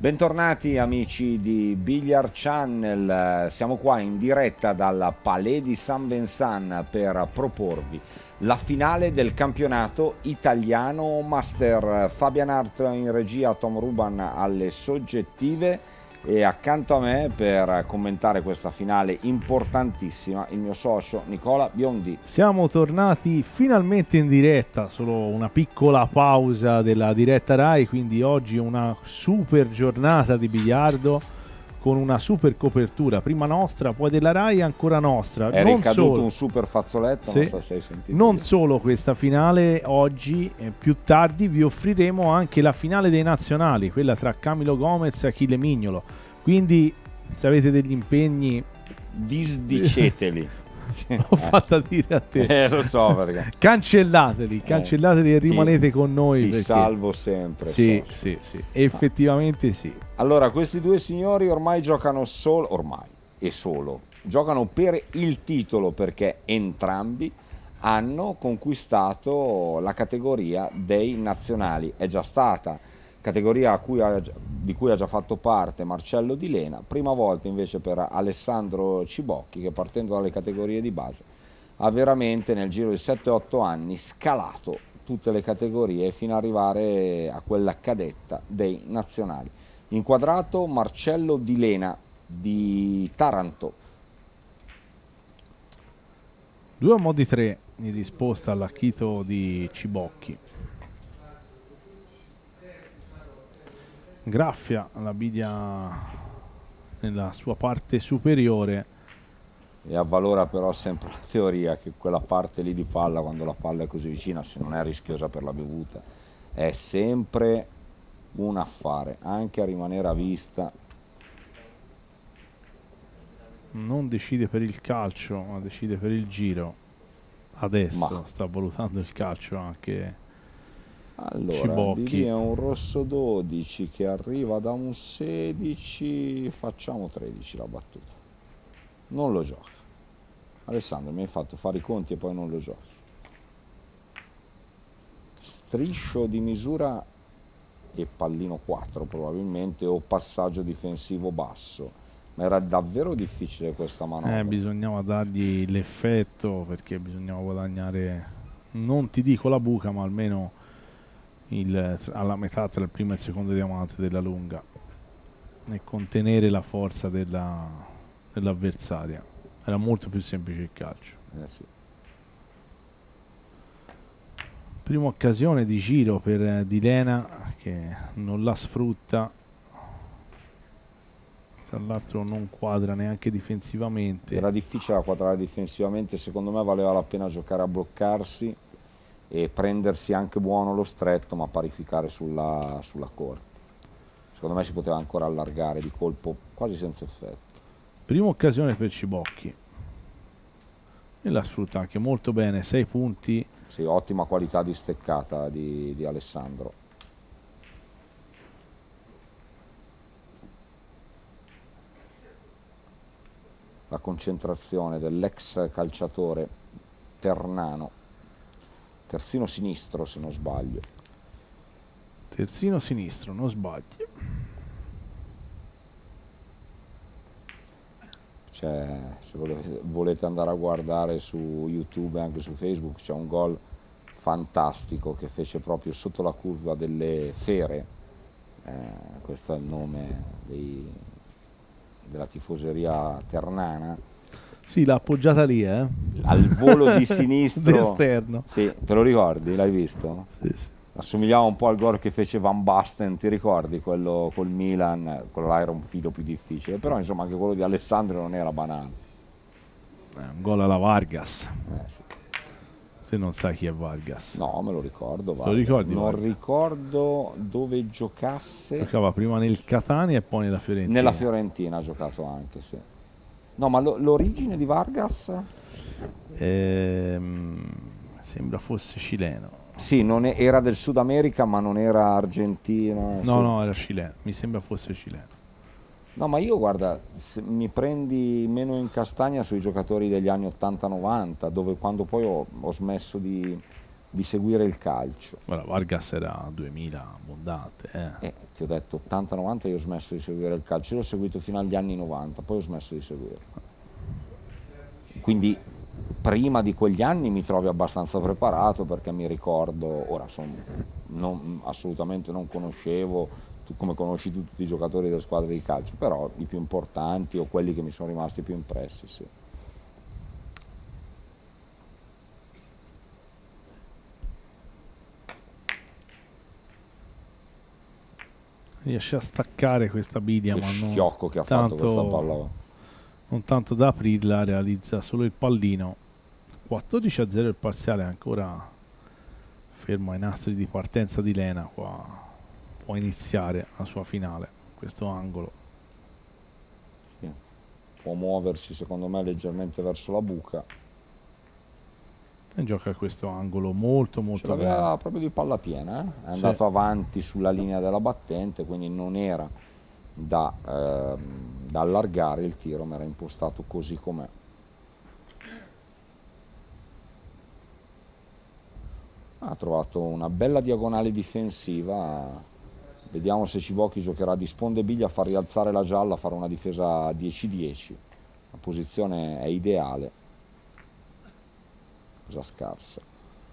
Bentornati amici di Billiard Channel, siamo qua in diretta dalla Palais di San Vincent per proporvi la finale del campionato italiano Master. Fabian Hart in regia, Tom Ruban alle soggettive e accanto a me per commentare questa finale importantissima il mio socio Nicola Biondi. Siamo tornati finalmente in diretta, solo una piccola pausa della diretta Rai, quindi oggi una super giornata di biliardo con una super copertura, prima nostra, poi della Rai e ancora nostra. È non ricaduto solo, un super fazzoletto, sì, non so se hai sentito. non solo questa finale, oggi più tardi vi offriremo anche la finale dei nazionali, quella tra Camilo Gomez e Achille Mignolo, quindi se avete degli impegni disdiceteli. Ho fatto a dire a te, Lo so perché cancellateli e rimanete con noi, ti perché salvo sempre. sì, socio. sì, sì, effettivamente sì. Allora, questi due signori ormai giocano giocano per il titolo, perché entrambi hanno conquistato la categoria dei nazionali. È già stata categoria di cui ha già fatto parte Marcello Di Lena, prima volta invece per Alessandro Cibocchi, che partendo dalle categorie di base ha veramente nel giro di 7-8 anni scalato tutte le categorie fino ad arrivare a quella cadetta dei nazionali. Inquadrato Marcello Di Lena di Taranto. 2 a modi 3 in risposta all'acchito di Cibocchi. Graffia la biglia nella sua parte superiore E avvalora però sempre la teoria che quella parte lì di palla, quando la palla è così vicina, se non è rischiosa per la bevuta, è sempre un affare, anche a rimanere a vista. non decide per il calcio ma decide per il giro. Adesso Ma sta valutando il calcio anche allora, Cibocchi. di lì è un rosso 12 che arriva da un 16, facciamo 13 la battuta. Non lo gioca. Alessandro, mi hai fatto fare i conti e poi non lo giochi. Striscio di misura e pallino 4 probabilmente, o passaggio difensivo basso. Ma era davvero difficile questa manovra. Bisognava dargli l'effetto, perché bisognava guadagnare, non ti dico la buca, ma almeno alla metà tra il primo e il secondo diamante della lunga e contenere la forza dell'avversaria. Era molto più semplice il calcio. Sì. Prima occasione di giro per Di Lena, che non la sfrutta, tra l'altro non quadra neanche difensivamente. Era difficile da quadrare difensivamente, secondo me valeva la pena giocare a bloccarsi e prendersi anche buono lo stretto, ma parificare sulla corte. Secondo me si poteva ancora allargare di colpo quasi senza effetto. Prima occasione per Cibocchi e la sfrutta anche molto bene, 6 punti. Sì, ottima qualità di steccata di Alessandro. La concentrazione dell'ex calciatore ternano, terzino sinistro se non sbaglio. Terzino sinistro, non sbagli. Se volete andare a guardare su YouTube e anche su Facebook, c'è un gol fantastico che fece proprio sotto la curva delle Fere, questo è il nome della tifoseria ternana. Sì, l'ha appoggiata lì, al volo di sinistro d'esterno. Sì, te lo ricordi? L'hai visto? Sì, sì. Assomigliava un po' al gol che fece Van Basten, ti ricordi? Quello col Milan, quello là era un filo più difficile, però insomma anche quello di Alessandro non era banale. Un gol alla Vargas. Sì. Te non sai chi è Vargas? No, me lo ricordo. Lo ricordi? Non Vargas? Ricordo dove giocasse. Giocava prima nel Catania e poi nella Fiorentina. Nella Fiorentina ha giocato anche, sì. No, ma l'origine di Vargas? Sembra fosse cileno. Sì, era del Sud America, ma non era argentino. No, sì. no, era cileno. Mi sembra fosse cileno. No, ma io guarda, se mi prendi meno in castagna sui giocatori degli anni 80-90, dove quando poi ho smesso di di seguire il calcio. Guarda, Vargas era 2000 abbondante, Ti ho detto 80-90, io ho smesso di seguire il calcio, io l'ho seguito fino agli anni 90, poi ho smesso di seguirlo. Quindi prima di quegli anni mi trovi abbastanza preparato, perché mi ricordo, ora assolutamente non conoscevo, come conosci tutti i giocatori delle squadre di calcio, però i più importanti o quelli che mi sono rimasti più impressi, sì. Riesce a staccare questa biglia, Che ma schiocco che ha fatto questa palla. non tanto da aprirla, realizza solo il pallino. 14-0 il parziale, ancora fermo ai nastri di partenza di Lena. Qua può iniziare la sua finale, questo angolo. Sì. Può muoversi secondo me leggermente verso la buca. E gioca a questo angolo molto Ce l'aveva bene. proprio di palla piena, È andato avanti sulla linea della battente, quindi non era da allargare il tiro, ma era impostato così com'è. Ha trovato una bella diagonale difensiva. Vediamo se Cibocchi giocherà di sponde biglia a far rialzare la gialla, a fare una difesa 10-10. La posizione è ideale, cosa scarsa.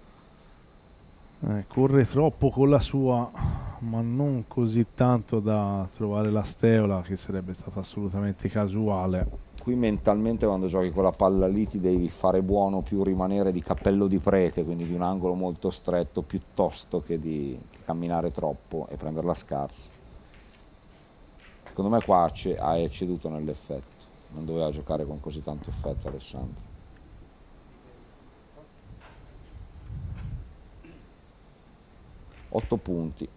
Corre troppo con la sua, ma non così tanto da trovare la steola, che sarebbe stata assolutamente casuale. Qui mentalmente quando giochi con la palla lì ti devi fare buono, più rimanere di cappello di prete, quindi di un angolo molto stretto, piuttosto che camminare troppo e prenderla scarsa. Secondo me qua ha ecceduto nell'effetto, non doveva giocare con così tanto effetto Alessandro. 8 punti.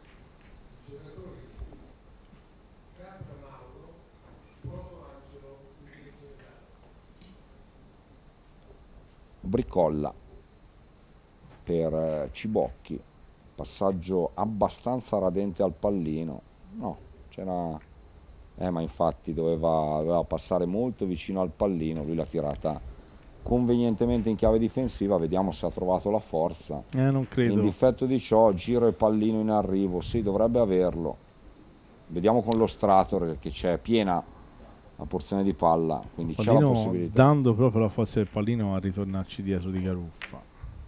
Bricolla per Cibocchi, passaggio abbastanza radente al pallino, no, c'era, ma infatti doveva passare molto vicino al pallino, lui l'ha tirata convenientemente in chiave difensiva, vediamo se ha trovato la forza. Non credo. In difetto di ciò, giro e pallino in arrivo, sì, dovrebbe averlo. Vediamo con lo Strator che c'è piena la porzione di palla, quindi c'è la possibilità. Dando proprio la forza del pallino a ritornarci dietro di Garuffa.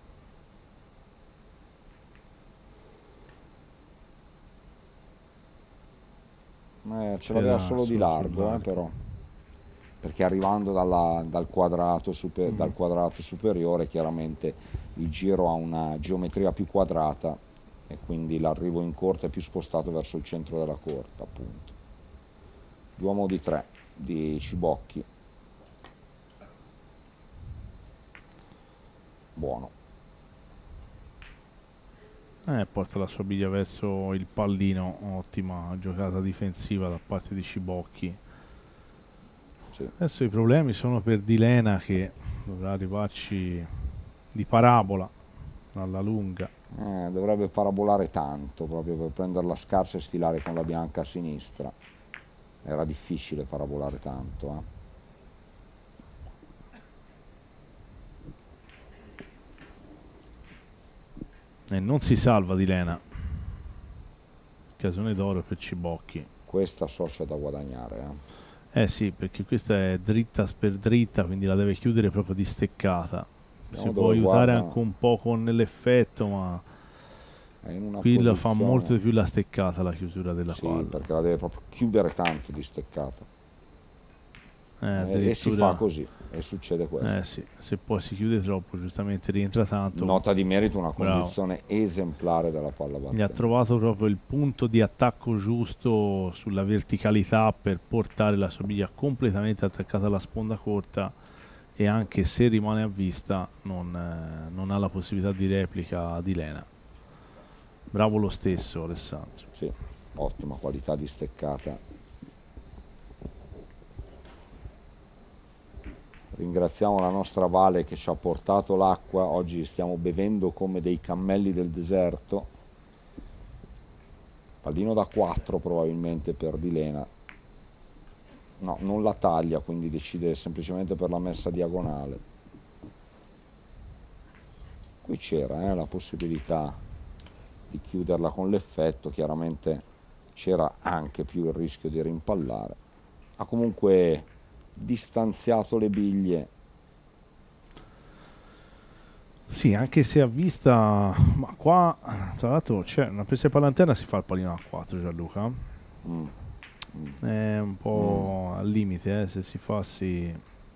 Ce l'aveva solo di largo, però, perché arrivando dal quadrato superiore chiaramente il giro ha una geometria più quadrata e quindi l'arrivo in corta è più spostato verso il centro della corta, appunto. L'uomo di 3 di Cibocchi, buono. Porta la sua biglia verso il pallino, ottima giocata difensiva da parte di Cibocchi. Sì. Adesso i problemi sono per Di Lena, che dovrà arrivarci di parabola alla lunga. Dovrebbe parabolare tanto proprio per prendere la scarsa e sfilare con la bianca a sinistra. Era difficile parabolare tanto, E non si salva Di Lena. Casone d'oro per Cibocchi. Questa so c'è da guadagnare, sì, perché questa è dritta per dritta, quindi la deve chiudere proprio di steccata. Si può aiutare anche un po' con l'effetto, ma qui la fa molto di più la steccata, la chiusura della palla. Sì, perché la deve proprio chiudere tanto di steccata. E si fa così, e succede questo. Sì, se poi si chiude troppo, giustamente rientra tanto. Nota di merito, una condizione esemplare della palla battente. Gli ha trovato proprio il punto di attacco giusto sulla verticalità per portare la sua biglia completamente attaccata alla sponda corta, e anche se rimane a vista non ha la possibilità di replica di Lena. Bravo lo stesso Alessandro. Sì, ottima qualità di steccata. Ringraziamo la nostra Vale che ci ha portato l'acqua, oggi stiamo bevendo come dei cammelli del deserto. Pallino da 4 probabilmente per Di Lena. No, non la taglia, quindi decide semplicemente per la messa diagonale. Qui c'era la possibilità di chiuderla con l'effetto, chiaramente c'era anche più il rischio di rimpallare. Ha comunque distanziato le biglie. Sì, anche se a vista, ma qua tra l'altro c'è una presa di palla si fa il pallino a 4, Gianluca. Mm. È un po' al limite, se si fa sì.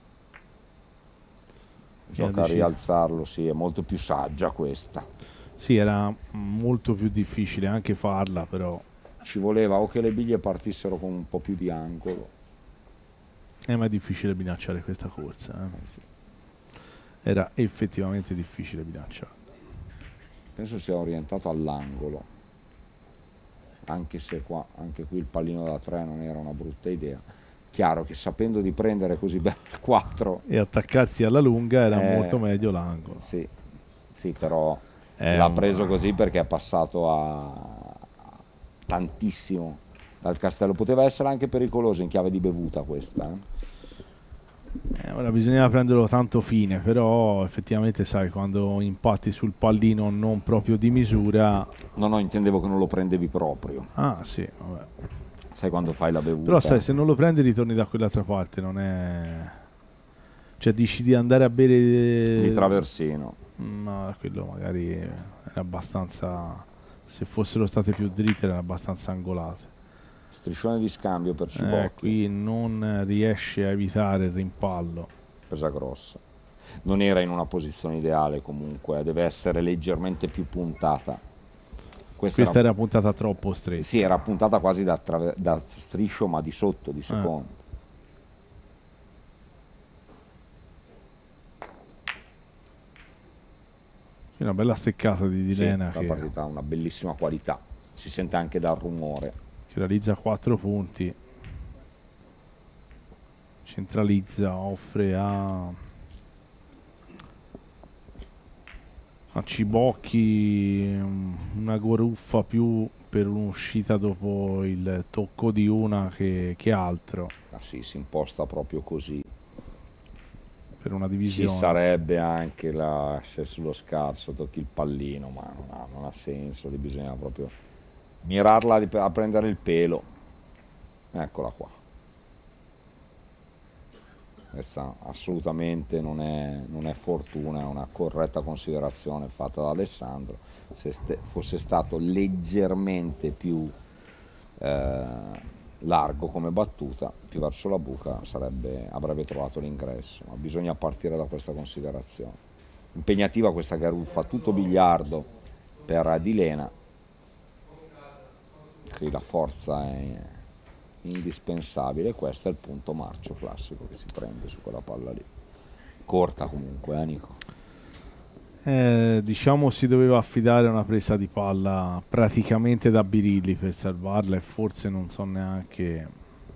Gioca a rialzarlo, sì, è molto più saggia questa. Sì, era molto più difficile anche farla, però. Ci voleva o che le biglie partissero con un po' più di angolo. Ma è difficile bilanciare questa corsa. Sì. Era effettivamente difficile bilanciare. Penso sia orientato all'angolo, anche se qua, anche qui il pallino da 3 non era una brutta idea. Chiaro che sapendo di prendere così bene il 4 e attaccarsi alla lunga era molto meglio l'angolo. Sì, sì, però l'ha preso così perché è passato a tantissimo dal castello. Poteva essere anche pericoloso in chiave di bevuta questa. Ora bisognava prenderlo tanto fine, però effettivamente sai, quando impatti sul pallino non proprio di misura. No, intendevo che non lo prendevi proprio. Ah sì, vabbè. Sai quando fai la bevuta. Però sai, se non lo prendi ritorni da quell'altra parte, non è. Cioè dici di andare a bere di traversino. Ma quello magari era abbastanza. Se fossero state più dritte erano abbastanza angolate. Striscione di scambio per Cibocchi. Qui non riesce a evitare il rimpallo. Presa grossa. Non era in una posizione ideale comunque, deve essere leggermente più puntata. Questa era puntata troppo stretta. Sì, era puntata quasi da striscio, ma di sotto, di secondo. Una bella steccata di Dilena. Sì, la partita ha una bellissima qualità, si sente anche dal rumore. Che realizza 4 punti, centralizza, offre a Cibocchi una goruffa più per un'uscita dopo il tocco di una che altro. Ah sì, si imposta proprio così. Per una divisione. Ci sarebbe anche se sullo scarso tocchi il pallino, ma non ha senso, lì bisogna proprio mirarla a prendere il pelo. Eccola qua. Questa assolutamente non è fortuna, è una corretta considerazione fatta da Alessandro. Se fosse stato leggermente più largo come battuta, più verso la buca, avrebbe trovato l'ingresso, ma bisogna partire da questa considerazione. Impegnativa questa garuffa, tutto biliardo per Dilena, qui la forza è indispensabile. Questo è il punto marcio classico che si prende su quella palla lì, corta comunque, Nico? Diciamo si doveva affidare a una presa di palla praticamente da Birilli per salvarla, e forse non so neanche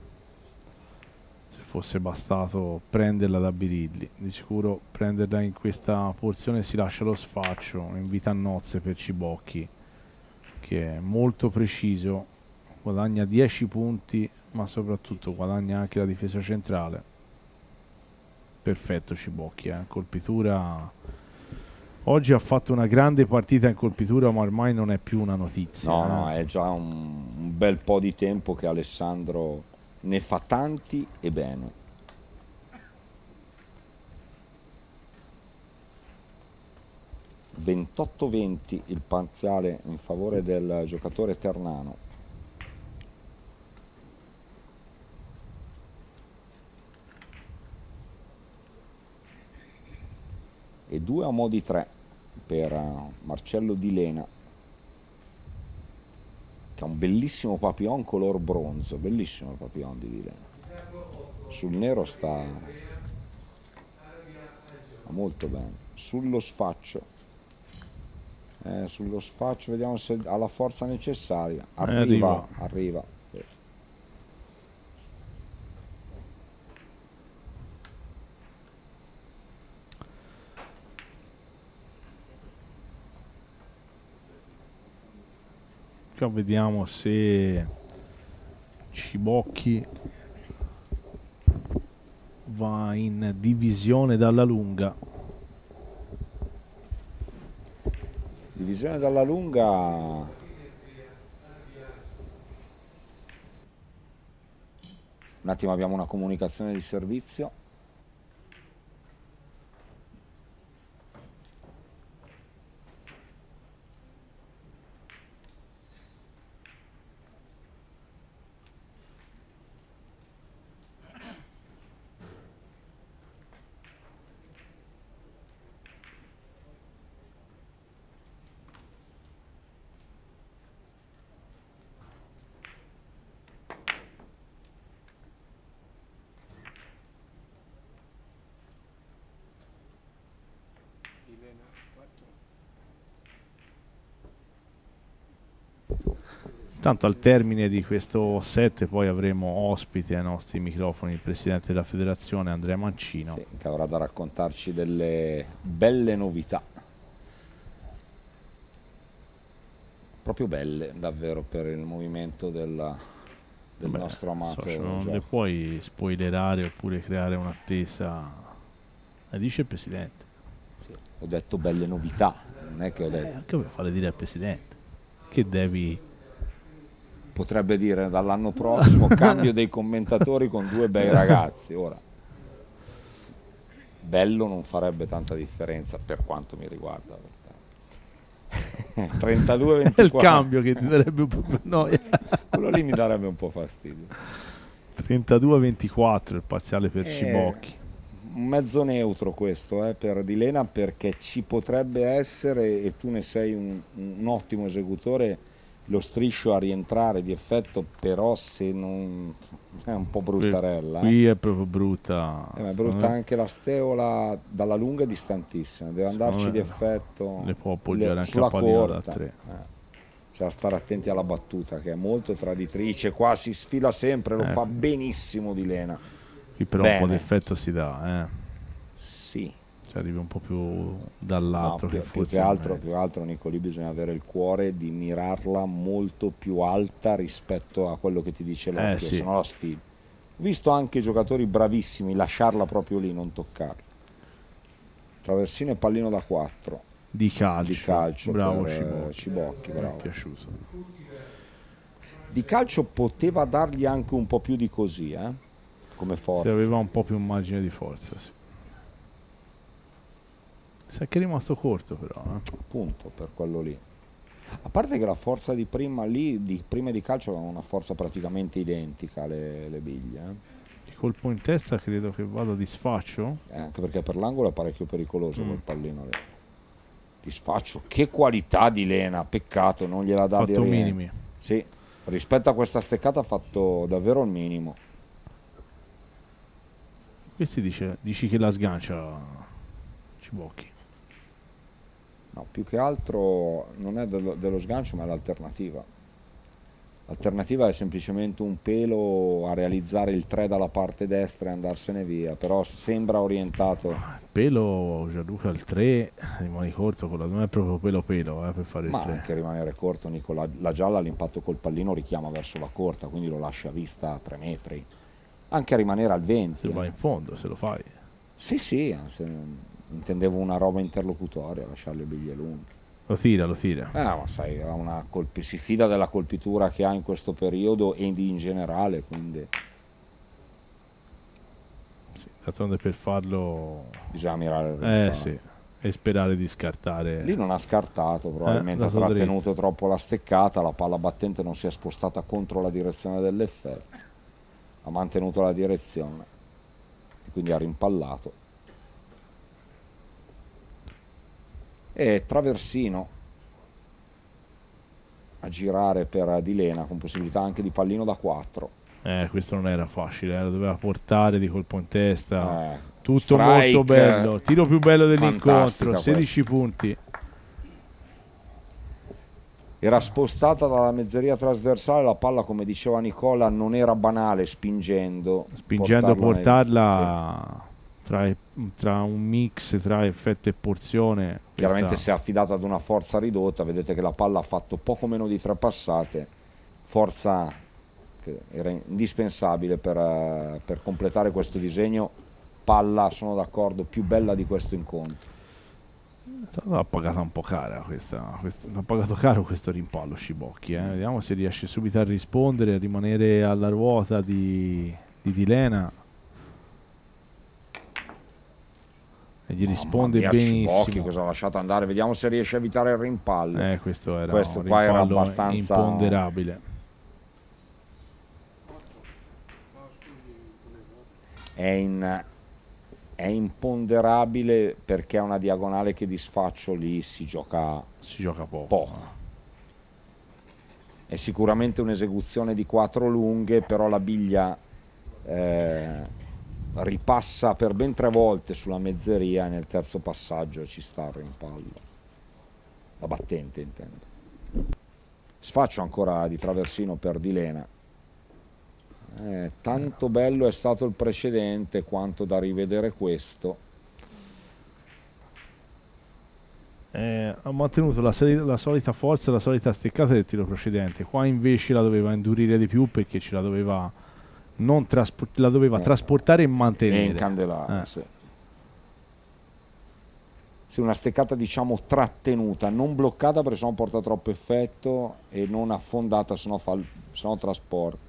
se fosse bastato prenderla da Birilli. Di sicuro prenderla in questa porzione si lascia lo sfaccio, invita a nozze per Cibocchi, che è molto preciso, guadagna 10 punti, ma soprattutto guadagna anche la difesa centrale. Perfetto Cibocchi, colpitura. Oggi ha fatto una grande partita in colpitura, ma ormai non è più una notizia. No, è già un bel po' di tempo che Alessandro ne fa tanti e bene. (28-20) il parziale in favore del giocatore ternano. E 2 a mo' di 3 per Marcello Dilena, che ha un bellissimo papillon color bronzo, bellissimo il papillon di Dilena. Sul nero sta molto bene. Sullo sfaccio, vediamo se ha la forza necessaria. Arriva. Vediamo se Cibocchi va in divisione dalla lunga. Divisione dalla lunga. Un attimo, abbiamo una comunicazione di servizio. Tanto al termine di questo set poi avremo ospite ai nostri microfoni il presidente della federazione Andrea Mancino, sì, che avrà da raccontarci delle belle novità, proprio belle davvero per il movimento del nostro amato non gioco. le puoi spoilerare oppure creare un'attesa, dice il presidente. Sì, ho detto belle novità, non è che ho detto. Anche per farle dire al presidente che devi... Potrebbe dire dall'anno prossimo cambio dei commentatori con 2 bei ragazzi. Ora, bello non farebbe tanta differenza per quanto mi riguarda. 32-24. È il cambio che ti darebbe un po' più noia. Quello lì mi darebbe un po' fastidio. 32-24 il parziale per Cibocchi. Un mezzo neutro questo per Di Lena, perché ci potrebbe essere, e tu ne sei un ottimo esecutore, lo striscio a rientrare di effetto, però se non è un po' bruttarella. Qui è proprio brutta. Ma è brutta anche la steola dalla lunga, è distantissima, deve andarci di effetto. Le può appoggiare anche sulla a pallino corta. da 3. C'è da stare attenti alla battuta, che è molto traditrice, qua si sfila sempre, lo fa benissimo Di Lena. Qui però un po' di effetto si dà, Sì. Cioè arrivi un po' più dall'alto, no, che più che altro Nico, lì bisogna avere il cuore di mirarla molto più alta rispetto a quello che ti dice l'occhio, sì. se no la sfili. Ho visto anche giocatori bravissimi lasciarla proprio lì, non toccarla. Traversino e pallino da 4 di calcio bravo per Cibocchi, bravo. Mi è piaciuto. Di calcio poteva dargli anche un po' più di così, come forza. Se aveva un po' più margine di forza, sì. Sa che è rimasto corto però. Appunto, per quello lì. A parte che la forza di prima lì, di prima di calcio, aveva una forza praticamente identica le biglie. Il colpo in testa credo che vada di sfaccio. Anche perché per l'angolo è parecchio pericoloso quel pallino lì. Di sfaccio. Che qualità di Lena, peccato, non gliela dà di rientro. Minimi. Sì, rispetto a questa steccata ha fatto davvero il minimo. Questi dici che la sgancia Cibocchi. No, più che altro non è dello sgancio, ma è l'alternativa. L'alternativa è semplicemente un pelo a realizzare il 3 dalla parte destra e andarsene via, però sembra orientato. Il pelo Gianluca il 3 rimane corto, non è proprio pelo per fare il 3. Ma anche rimanere corto, Nico, la gialla all'impatto col pallino richiama verso la corta, quindi lo lascia a vista a 3 metri. Anche a rimanere al 20. Se vai in fondo, se lo fai. Sì, intendevo una roba interlocutoria, lasciare le biglie lunghe. Lo tira. Ma sai, si fida della colpitura che ha in questo periodo e in generale, quindi... Sì, d'altronde per farlo... bisogna mirare il risultato. Sì, e sperare di scartare. Lì non ha scartato, probabilmente ha trattenuto troppo la steccata, la palla battente non si è spostata contro la direzione dell'effetto, ha mantenuto la direzione e quindi ha rimpallato. E traversino a girare per Di Lena con possibilità anche di pallino da 4. Questo non era facile, lo doveva portare di colpo in testa. Tutto strike, molto bello, tiro più bello dell'incontro, 16 questa. punti. Era spostata dalla mezzeria trasversale, la palla, come diceva Nicola, non era banale spingendo portarla tra un mix tra effetto e porzione. Chiaramente si è affidato ad una forza ridotta, vedete che la palla ha fatto poco meno di 3 passate, forza che era indispensabile per completare questo disegno. Palla, sono d'accordo, più bella di questo incontro. L'ha pagata un po' cara l'ha pagato caro questo rimpallo Cibocchi, vediamo se riesce subito a rispondere, a rimanere alla ruota di Dilena. E gli risponde Mamma mia, Cibocchi, benissimo. cosa ha lasciato andare? Vediamo se riesce a evitare il rimpallo. Questo era Questo un qua era rimpallo abbastanza imponderabile. è imponderabile perché è una diagonale che di sfaccio lì si gioca poco. poco. È sicuramente un'esecuzione di 4 lunghe, però la biglia ripassa per ben 3 volte sulla mezzeria e nel terzo passaggio ci sta il rimpallo. La battente intendo. Sfaccio ancora di traversino per Dilena. Tanto bello è stato il precedente quanto da rivedere questo. Ha mantenuto la solita forza, la solita steccata del tiro precedente. Qua invece la doveva indurire di più perché ce la doveva, la doveva trasportare e mantenere. E incandelare, sì. Sì, una steccata diciamo trattenuta, non bloccata perché sennò porta troppo effetto, e non affondata sennò trasporta.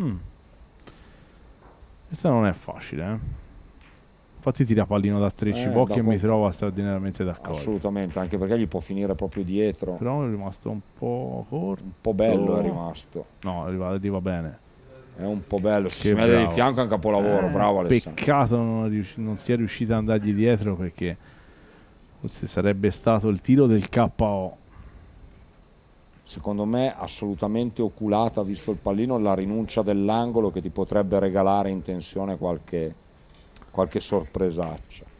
Questa non è facile, Infatti tira pallino da 3 Cibocchi e mi trova straordinariamente d'accordo. Assolutamente, anche perché gli può finire proprio dietro. Però è rimasto un po' corto. Un po' bello è rimasto. No, arriva bene. È un po' bello, se si mette di fianco è un capolavoro, bravo Alessandro. Peccato non sia riuscito ad andargli dietro, perché forse sarebbe stato il tiro del KO. Secondo me assolutamente oculata, visto il pallino, la rinuncia dell'angolo che ti potrebbe regalare in tensione qualche sorpresaccia.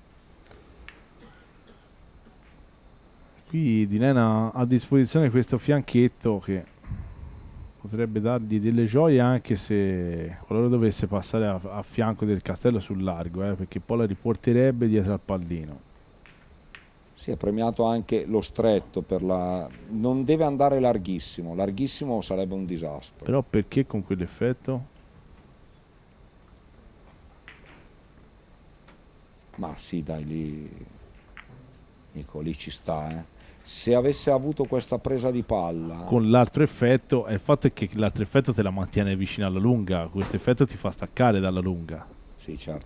Qui Dilena ha a disposizione questo fianchetto che potrebbe dargli delle gioie, anche se qualora dovesse passare a fianco del castello sul largo, perché poi la riporterebbe dietro al pallino. Sì, è premiato anche lo stretto, non deve andare larghissimo sarebbe un disastro. Però perché con quell'effetto? Ma sì, dai, lì ci sta, Se avesse avuto questa presa di palla... Con l'altro effetto, il fatto è che l'altro effetto te la mantiene vicino alla lunga, questo effetto ti fa staccare dalla lunga. Sì, certo.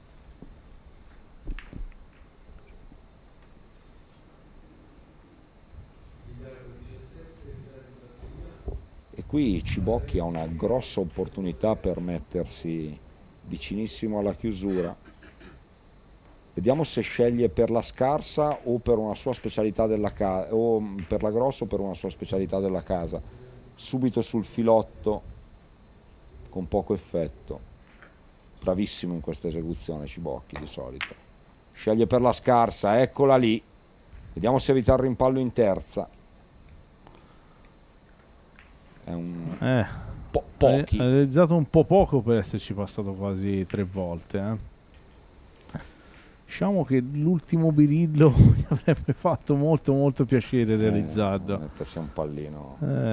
E qui Cibocchi ha una grossa opportunità per mettersi vicinissimo alla chiusura. Vediamo se sceglie per la scarsa o per una sua specialità della casa, o per la grossa o per una sua specialità della casa. Subito sul filotto, con poco effetto. Bravissimo in questa esecuzione Cibocchi di solito. Sceglie per la scarsa, eccola lì. Vediamo se evita il rimpallo in terza. È un pochi. Ha realizzato un po' poco per esserci passato quasi 3 volte. Diciamo che l'ultimo birillo mi avrebbe fatto molto molto piacere realizzarlo. Mettersi un pallino.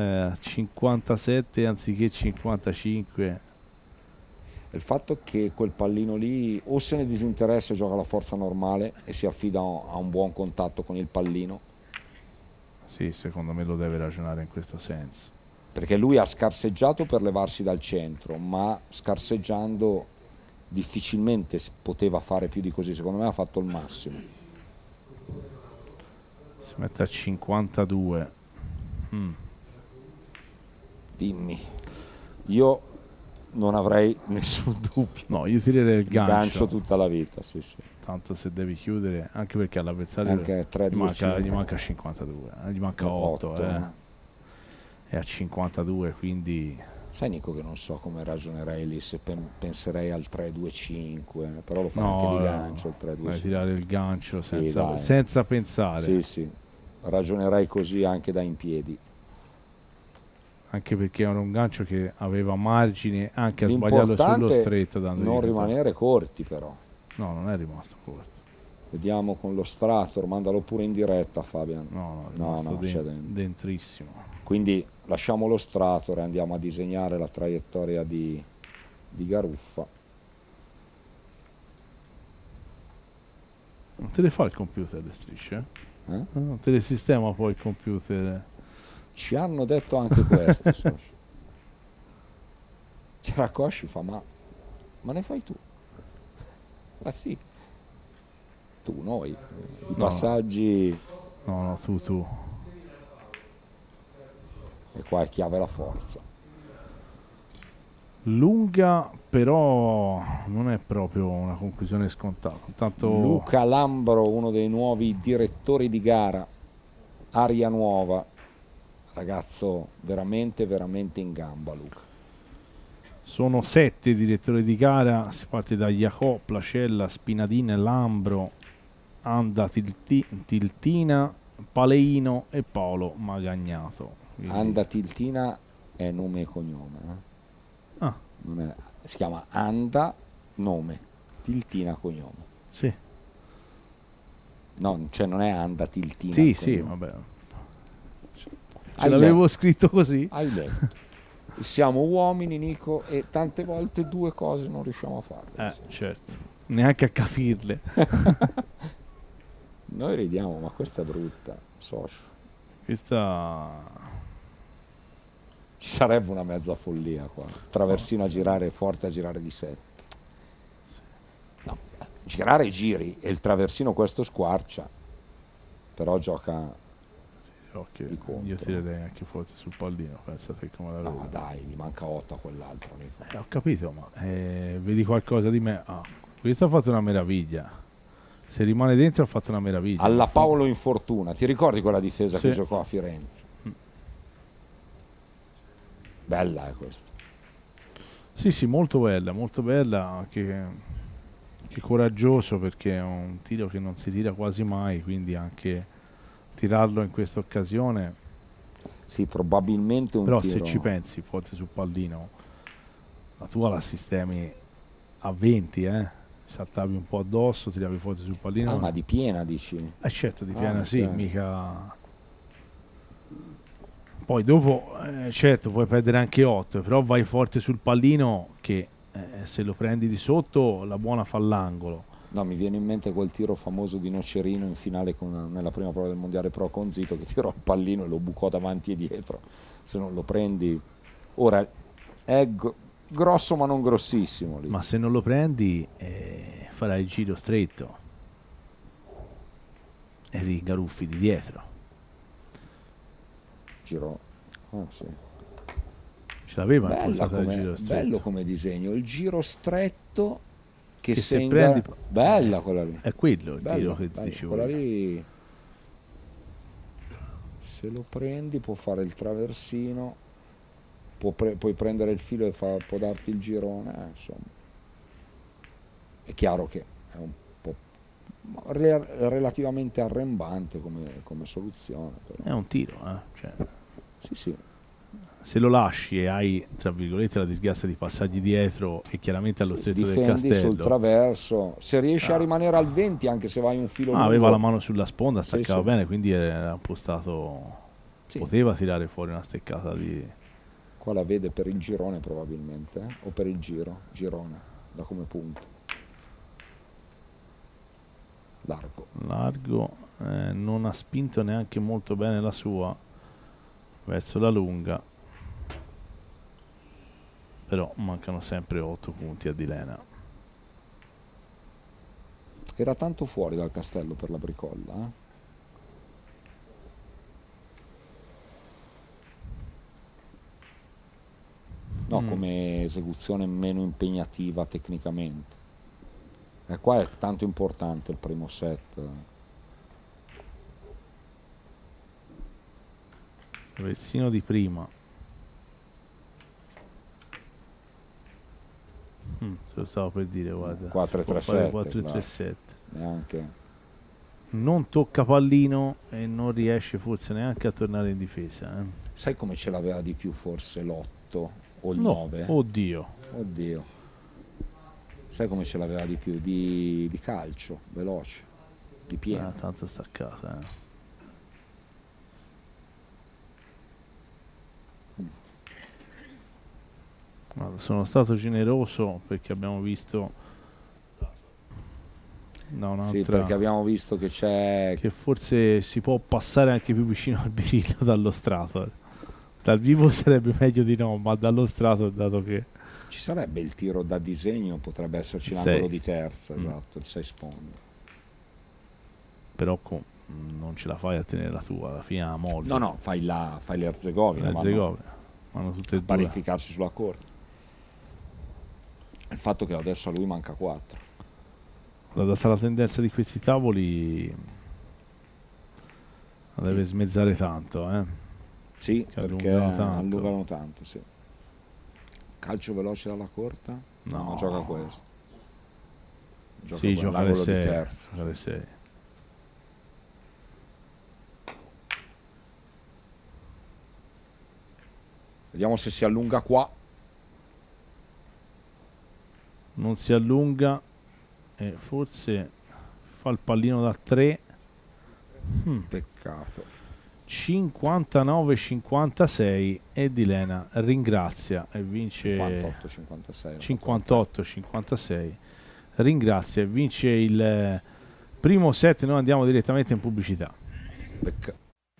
57 anziché 55. Il fatto che quel pallino lì o se ne disinteressa e gioca la forza normale e si affida a un buon contatto con il pallino. Sì, secondo me lo deve ragionare in questo senso. Perché lui ha scarseggiato per levarsi dal centro, ma scarseggiando difficilmente poteva fare più di così. Secondo me ha fatto il massimo. Si mette a 52. Dimmi, io non avrei nessun dubbio. No, io tirerei il gancio. Gancio tutta la vita, sì. Tanto se devi chiudere, anche perché all'avversario gli manca 52, gli manca 8. È a 52, quindi... Sai Nico che non so come ragionerei lì, se penserei al 3-2-5, però lo fa anche di gancio il 3-2-5. Vai tirare il gancio senza pensare. Sì, ragionerei così anche da in piedi. Anche perché era un gancio che aveva margine anche a sbagliarlo sullo stretto. Non rimanere corti però. No, non è rimasto corto. Vediamo con lo Strator, mandalo pure in diretta Fabian. No, dentrissimo. Quindi lasciamo lo Strator e andiamo a disegnare la traiettoria di Garuffa. Non te le fa il computer le strisce? Eh? Non te le sistema poi il computer? Ci hanno detto anche questo. C'era Cosci, fa ma ne fai tu? Ma sì, tu, noi, i No, passaggi, no, no, tu. e qua è chiave la forza. Lunga, però non è proprio una conclusione scontata. Intanto Luca Lambro, uno dei nuovi direttori di gara, aria nuova, ragazzo veramente, veramente in gamba Luca. sono 7 direttori di gara, si parte da Jacob, Placella, Spinadine, Lambro, Anda Tiltina, Paleino e Paolo Magagnato. Quindi, Anda Tiltina è nome e cognome, ah, non è- si chiama Anda, nome, Tiltina cognome. sì, No, cioè non è Anda Tiltina sì, il sì, cognome. vabbè. Ce Hai l'avevo letto, scritto così. hai letto. Siamo uomini, Nico, e tante volte due cose non riusciamo a farle. Certo. Neanche a capirle. Noi ridiamo, ma questa è brutta, socio. Questa... Ci sarebbe una mezza follia qua. Traversino a girare forte, a girare di 7. No, girare giri e il traversino questo squarcia, però gioca Ok, di contro. io tirerei anche forte sul pallino, pensate come la vedo. No, dai, gli manca 8 a quell'altro, Nico. Ho capito, ma vedi qualcosa di me? Ah, questo ha fatto una meraviglia. Se rimane dentro ha fatto una meraviglia. Alla Paolo Infortuna, ti ricordi quella difesa Sì. che giocò a Firenze? Bella è questa. Sì, sì, molto bella, anche che coraggioso perché è un tiro che non si tira quasi mai, quindi anche tirarlo in questa occasione. Sì, probabilmente un Però tiro. se ci pensi, forte sul pallino, la tua la sistemi a 20, saltavi un po' addosso, tiravi forte sul pallino. Ah, ma di piena dici? Certo, di piena sì, ok. mica... Poi dopo, certo, puoi perdere anche 8, però vai forte sul pallino che se lo prendi di sotto la buona fa l'angolo. No, mi viene in mente quel tiro famoso di Nocerino in finale nella prima prova del Mondiale Pro con Zito, che tirò il pallino e lo bucò davanti e dietro. Se non lo prendi... Ora, è grosso ma non grossissimo lì. Ma se non lo prendi farai il giro stretto e rigaruffi di dietro. Giro... Oh, sì. Ce l'aveva Bella impostato il giro bello stretto. come disegno, il giro stretto che se segna... prendi... Bella quella lì. È quello il Bello, tiro che ti bello. dicevo. Quella lì, se lo prendi può fare il traversino, puoi prendere il filo e può darti il girone, insomma. È chiaro che è un po' relativamente arrembante come soluzione. Però. È un tiro, cioè, Sì, sì. se lo lasci e hai, tra virgolette, la disgrazia di passargli dietro e chiaramente allo stretto del Difendi castello. sul traverso, se riesci a rimanere al 20 anche se vai un filo lungo. Aveva la mano sulla sponda, Sì, staccava sì. bene, quindi era impostato... Sì. Poteva tirare fuori una steccata di... Qua la vede per il girone probabilmente, o per il girone, da come punto. Largo, non ha spinto neanche molto bene la sua verso la lunga, però mancano sempre 8 punti a Dilena. Era tanto fuori dal castello per la bricolla, No, come esecuzione meno impegnativa tecnicamente. E qua è tanto importante il primo set. Traversino di prima. Te lo stavo per dire, guarda. 4-3-7. 4-3-7. Neanche. Non tocca pallino e non riesce forse neanche a tornare in difesa. Sai come ce l'aveva di più forse l'8 o il No, 9? oddio. Oddio. Sai come ce l'aveva di più? Di calcio, veloce, di pieno. Tanto staccata. Guarda, sono stato generoso perché abbiamo visto No, Sì, un'altra perché abbiamo visto che c'è... che forse si può passare anche più vicino al birillo dallo strato. Dal vivo sarebbe meglio di no, ma dallo strato, dato che Ci sarebbe il tiro da disegno, potrebbe esserci il l'angolo 6, di terza, esatto, il 6 sponde. però non ce la fai a tenere la tua, alla fine la No, molli. no, fai l'Erzegovina, vanno L'Erzegovina, vanno tutte a e due. parificarsi sulla corte. Il fatto che adesso a lui manca 4. Data la tendenza di questi tavoli, la deve smezzare tanto, Sì, che perché allungano tanto. allungano tanto, sì. Calcio veloce dalla corta? No, ma gioca No, questo. Gioca sì, gioca alle l'angolo di 6, terza. gioca alle Sì. 6. Vediamo se si allunga qua. Non si allunga e forse fa il pallino da 3. Peccato. 59-56 e Dilena ringrazia e vince 58-56. 58-56, ringrazia e vince il primo set. Noi andiamo direttamente in pubblicità. Peccato.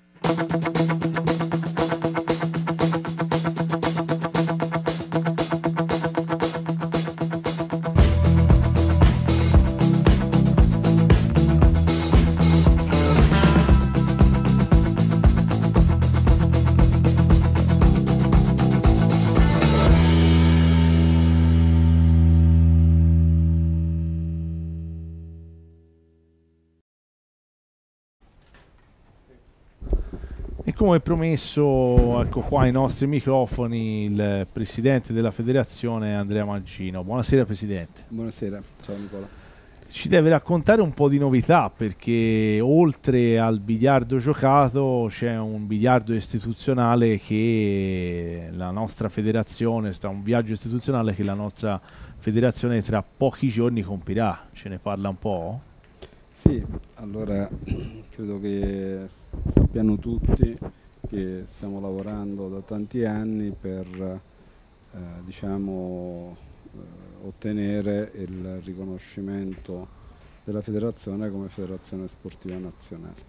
E come promesso, ecco qua ai nostri microfoni il presidente della federazione Andrea Maggino. Buonasera presidente. Buonasera, ciao Nicola. Ci deve raccontare un po' di novità, perché oltre al biliardo giocato c'è un biliardo istituzionale che la nostra federazione, sta un viaggio istituzionale che la nostra federazione tra pochi giorni compirà. Ce ne parla un po'? Sì, allora credo che sappiano tutti che stiamo lavorando da tanti anni per diciamo, ottenere il riconoscimento della federazione come federazione sportiva nazionale.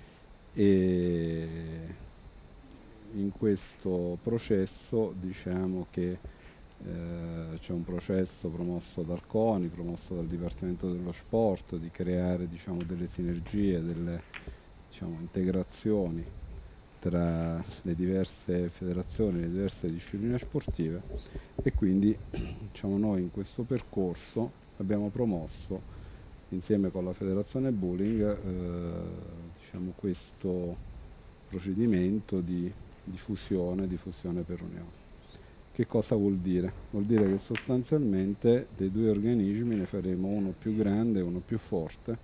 E in questo processo diciamo che c'è un processo promosso dal CONI, promosso dal Dipartimento dello Sport, di creare diciamo, delle sinergie, delle diciamo, integrazioni tra le diverse federazioni, le diverse discipline sportive, e quindi diciamo, noi in questo percorso abbiamo promosso insieme con la Federazione Bowling diciamo, questo procedimento di fusione per unione. Che cosa vuol dire? Vuol dire che sostanzialmente dei due organismi ne faremo uno più grande e uno più forte,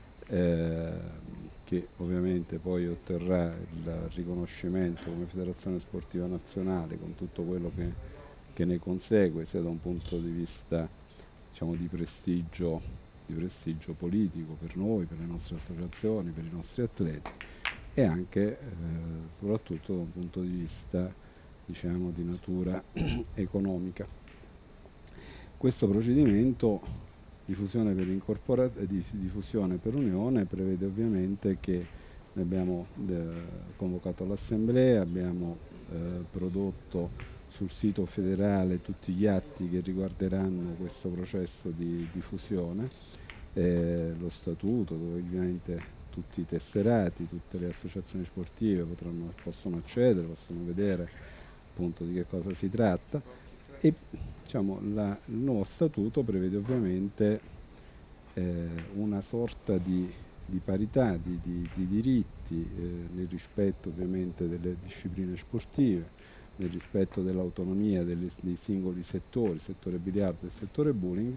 che ovviamente poi otterrà il riconoscimento come Federazione Sportiva Nazionale con tutto quello che ne consegue, sia da un punto di vista diciamo, di prestigio politico per noi, per le nostre associazioni, per i nostri atleti, e anche soprattutto da un punto di vista diciamo, di natura economica. Questo procedimento di fusione di fusione per unione prevede ovviamente che noi abbiamo convocato l'assemblea, abbiamo prodotto sul sito federale tutti gli atti che riguarderanno questo processo di fusione, lo statuto dove ovviamente tutti i tesserati, tutte le associazioni sportive possono accedere, possono vedere appunto di che cosa si tratta, e diciamo, il nuovo statuto prevede ovviamente una sorta di parità, di diritti nel rispetto ovviamente delle discipline sportive, nel rispetto dell'autonomia dei singoli settori, il settore biliardo e il settore bowling,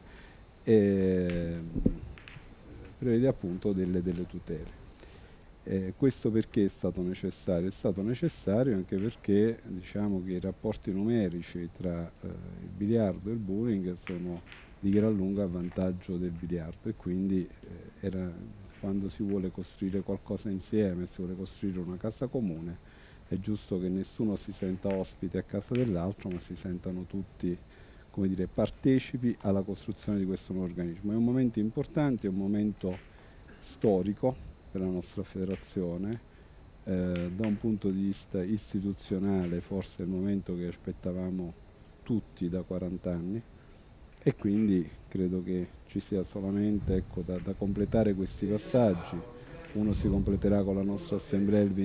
prevede appunto delle tutele. Questo perché è stato necessario? È stato necessario anche perché diciamo che i rapporti numerici tra il biliardo e il bowling sono di gran lunga a vantaggio del biliardo, e quindi quando si vuole costruire qualcosa insieme, si vuole costruire una casa comune, è giusto che nessuno si senta ospite a casa dell'altro, ma si sentano tutti come dire, partecipi alla costruzione di questo nuovo organismo. È un momento importante, è un momento storico per la nostra federazione. Da un punto di vista istituzionale forse è il momento che aspettavamo tutti da 40 anni, e quindi credo che ci sia solamente, ecco, da completare questi passaggi. Uno si completerà con la nostra assemblea il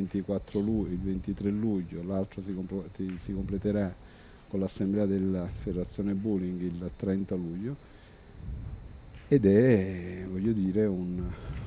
23 luglio, l'altro si completerà con l'assemblea della Federazione Bowling il 30 luglio, ed è, voglio dire, un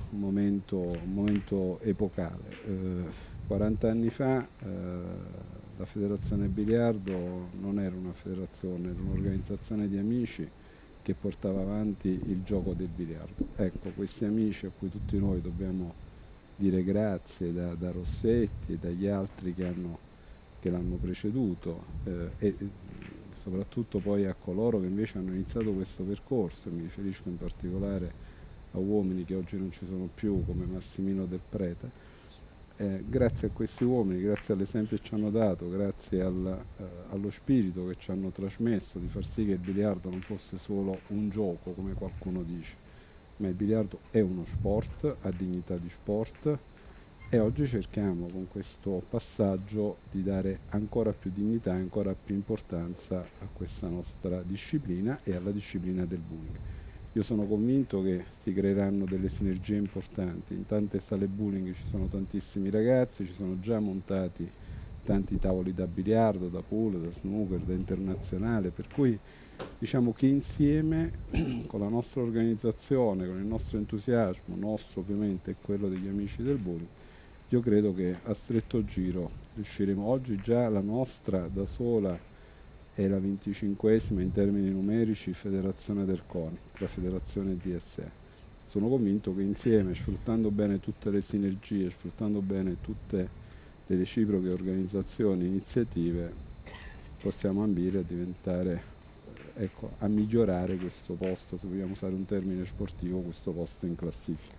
momento epocale. 40 anni fa la Federazione Biliardo non era una federazione, era un'organizzazione di amici che portava avanti il gioco del biliardo. Ecco, questi amici a cui tutti noi dobbiamo dire grazie, da Rossetti e dagli altri che l'hanno preceduto, e soprattutto poi a coloro che invece hanno iniziato questo percorso. Mi riferisco in particolare a uomini che oggi non ci sono più, come Massimino Del Prete. Grazie a questi uomini, grazie all'esempio che ci hanno dato, grazie allo spirito che ci hanno trasmesso di far sì che il biliardo non fosse solo un gioco, come qualcuno dice, ma il biliardo è uno sport, ha dignità di sport, e oggi cerchiamo con questo passaggio di dare ancora più dignità e ancora più importanza a questa nostra disciplina e alla disciplina del bowling. Io sono convinto che si creeranno delle sinergie importanti. In tante sale bowling ci sono tantissimi ragazzi, ci sono già montati tanti tavoli da biliardo, da pool, da snooker, da internazionale, per cui diciamo che insieme con la nostra organizzazione, con il nostro entusiasmo, nostro ovviamente e quello degli amici del bowling, io credo che a stretto giro riusciremo. Oggi già la nostra da sola è la 25esima in termini numerici federazione del CONI, tra federazione e DSE. Sono convinto che insieme, sfruttando bene tutte le sinergie, sfruttando bene tutte le reciproche organizzazioni e iniziative, possiamo ambire a diventare, ecco, a migliorare questo posto, se vogliamo usare un termine sportivo, questo posto in classifica.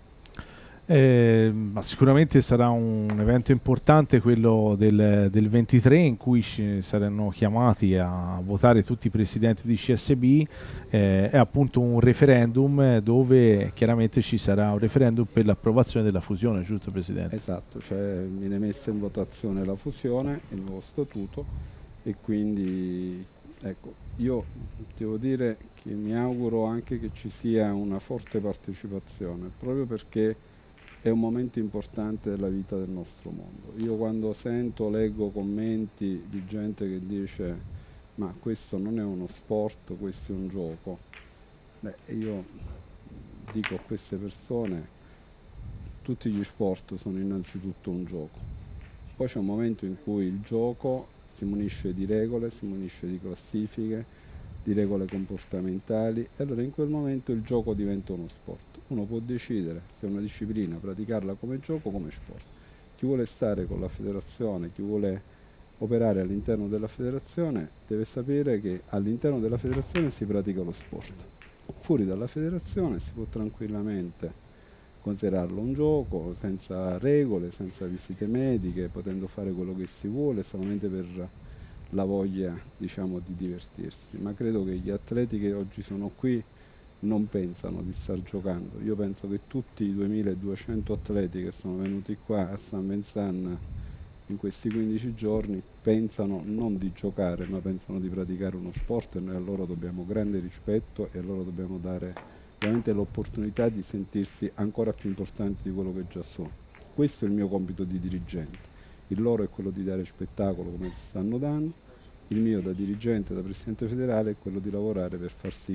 Ma sicuramente sarà un evento importante quello del 23, in cui ci saranno chiamati a votare tutti i presidenti di CSB. È appunto un referendum dove chiaramente ci sarà un referendum per l'approvazione della fusione, giusto Presidente? Esatto, cioè viene messa in votazione la fusione, il nuovo statuto, e quindi ecco, io devo dire che mi auguro anche che ci sia una forte partecipazione, proprio perché è un momento importante della vita del nostro mondo. Io quando leggo commenti di gente che dice ma questo non è uno sport, questo è un gioco, beh, io dico a queste persone, tutti gli sport sono innanzitutto un gioco. Poi c'è un momento in cui il gioco si munisce di regole, si munisce di classifiche, di regole comportamentali, e allora in quel momento il gioco diventa uno sport. Uno può decidere se è una disciplina, praticarla come gioco o come sport. Chi vuole stare con la federazione, chi vuole operare all'interno della federazione, deve sapere che all'interno della federazione si pratica lo sport. Fuori dalla federazione si può tranquillamente considerarlo un gioco, senza regole, senza visite mediche, potendo fare quello che si vuole solamente per la voglia, diciamo, di divertirsi. Ma credo che gli atleti che oggi sono qui non pensano di star giocando. Io penso che tutti i 2200 atleti che sono venuti qua a San Vincent in questi 15 giorni pensano non di giocare, ma pensano di praticare uno sport, e noi a loro dobbiamo grande rispetto e a loro dobbiamo dare veramente l'opportunità di sentirsi ancora più importanti di quello che già sono. Questo è il mio compito di dirigente. Il loro è quello di dare spettacolo come ci stanno dando, il mio da dirigente, da presidente federale, è quello di lavorare per far sì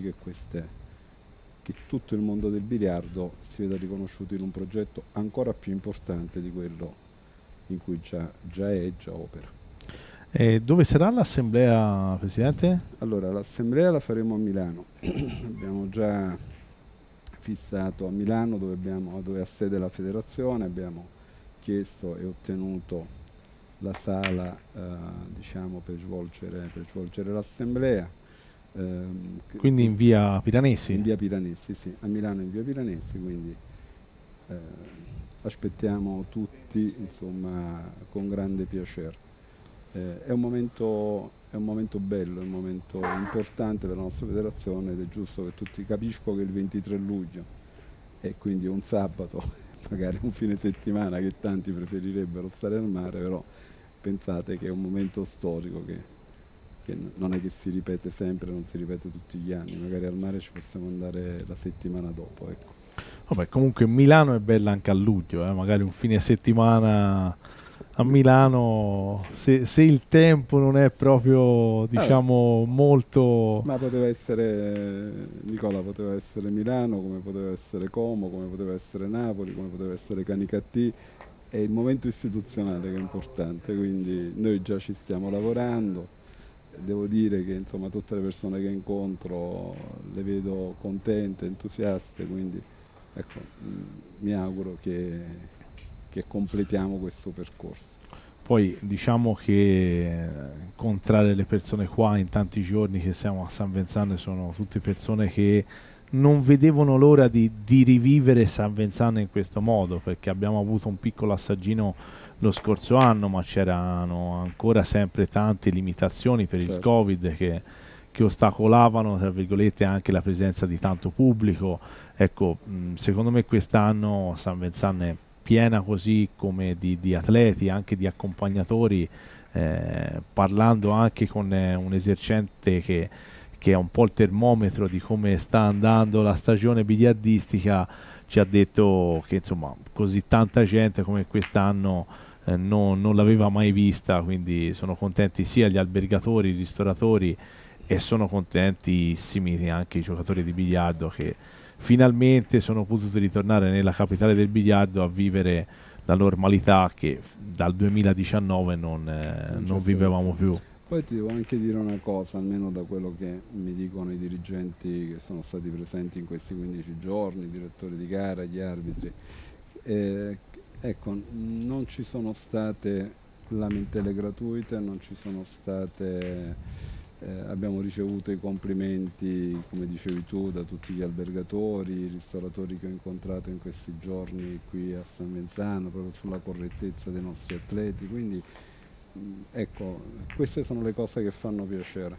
che tutto il mondo del biliardo si veda riconosciuto in un progetto ancora più importante di quello in cui già opera. Dove sarà l'assemblea, Presidente? Allora, l'assemblea la faremo a Milano. Abbiamo già fissato a Milano dove ha sede la federazione, abbiamo chiesto e ottenuto la sala diciamo, per svolgere l'assemblea. Quindi in via Piranesi? In via Piranesi, sì, a Milano in via Piranesi, quindi aspettiamo tutti, insomma, con grande piacere. È un momento bello, è un momento importante per la nostra federazione ed è giusto che tutti capisco che il 23 luglio è quindi un sabato, magari un fine settimana che tanti preferirebbero stare al mare, però pensate che è un momento storico che non è che si ripete sempre, non si ripete tutti gli anni, magari al mare ci possiamo andare la settimana dopo, ecco. Vabbè, comunque Milano è bella anche a luglio, magari un fine settimana a Milano, se il tempo non è proprio, diciamo, molto... Ma poteva essere, Nicola, poteva essere Milano, come poteva essere Como, come poteva essere Napoli, come poteva essere Canicattì. È il momento istituzionale che è importante, quindi noi già ci stiamo lavorando. Devo dire che insomma tutte le persone che incontro le vedo contente, entusiaste, quindi ecco, mi auguro che completiamo questo percorso. Poi diciamo che incontrare le persone qua in tanti giorni che siamo a San Venzano sono tutte persone che non vedevano l'ora di rivivere San Venzano in questo modo, perché abbiamo avuto un piccolo assaggino lo scorso anno, ma c'erano ancora sempre tante limitazioni per il Covid che ostacolavano, tra virgolette, anche la presenza di tanto pubblico. Ecco, secondo me quest'anno San Venzano è piena così come di atleti, anche di accompagnatori, parlando anche con un esercente che è un po' il termometro di come sta andando la stagione biliardistica, ci ha detto che insomma così tanta gente come quest'anno non l'aveva mai vista, quindi sono contenti sia gli albergatori, i ristoratori, e sono contentissimi anche i giocatori di biliardo che finalmente sono potuti ritornare nella capitale del biliardo a vivere la normalità che dal 2019 non vivevamo più. Poi ti devo anche dire una cosa, almeno da quello che mi dicono i dirigenti che sono stati presenti in questi 15 giorni, i direttori di gara, gli arbitri, ecco, non ci sono state lamentele gratuite, non ci sono state... abbiamo ricevuto i complimenti, come dicevi tu, da tutti gli albergatori, i ristoratori che ho incontrato in questi giorni qui a San Venzano, proprio sulla correttezza dei nostri atleti, quindi ecco, queste sono le cose che fanno piacere,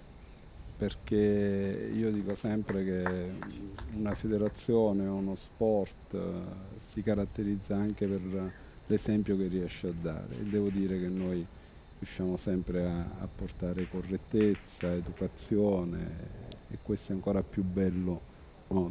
perché io dico sempre che una federazione o uno sport si caratterizza anche per l'esempio che riesce a dare, e devo dire che noi riusciamo sempre a portare correttezza, educazione, e questo è ancora più bello, no,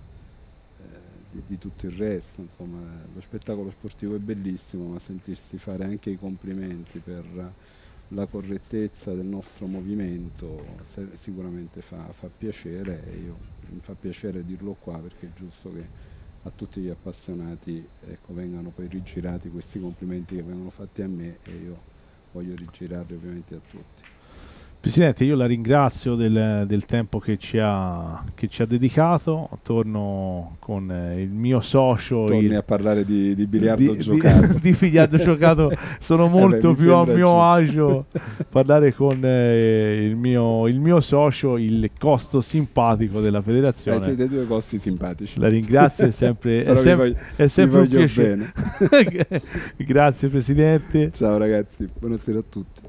di tutto il resto. Insomma, lo spettacolo sportivo è bellissimo, ma sentirsi fare anche i complimenti per la correttezza del nostro movimento sicuramente fa piacere, e mi fa piacere dirlo qua, perché è giusto che a tutti gli appassionati, ecco, vengano poi rigirati questi complimenti che vengono fatti a me, e io voglio rigirarli ovviamente a tutti. Presidente, io la ringrazio del tempo che ci ha dedicato. Torno con il mio socio. Torni a parlare di biliardo giocato. Di biliardo giocato sono molto più a mio agio parlare con il mio socio, il costo simpatico della federazione. Siete due costi simpatici. La ringrazio, è sempre un piacere. Grazie Presidente. Ciao ragazzi, buonasera a tutti.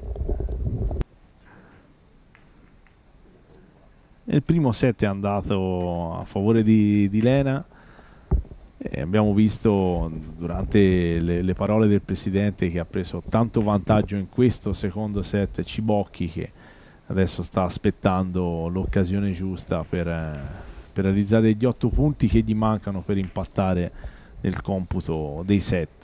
Il primo set è andato a favore di Lena, e abbiamo visto durante le parole del Presidente che ha preso tanto vantaggio in questo secondo set Cibocchi, che adesso sta aspettando l'occasione giusta per realizzare gli 8 punti che gli mancano per impattare nel computo dei set.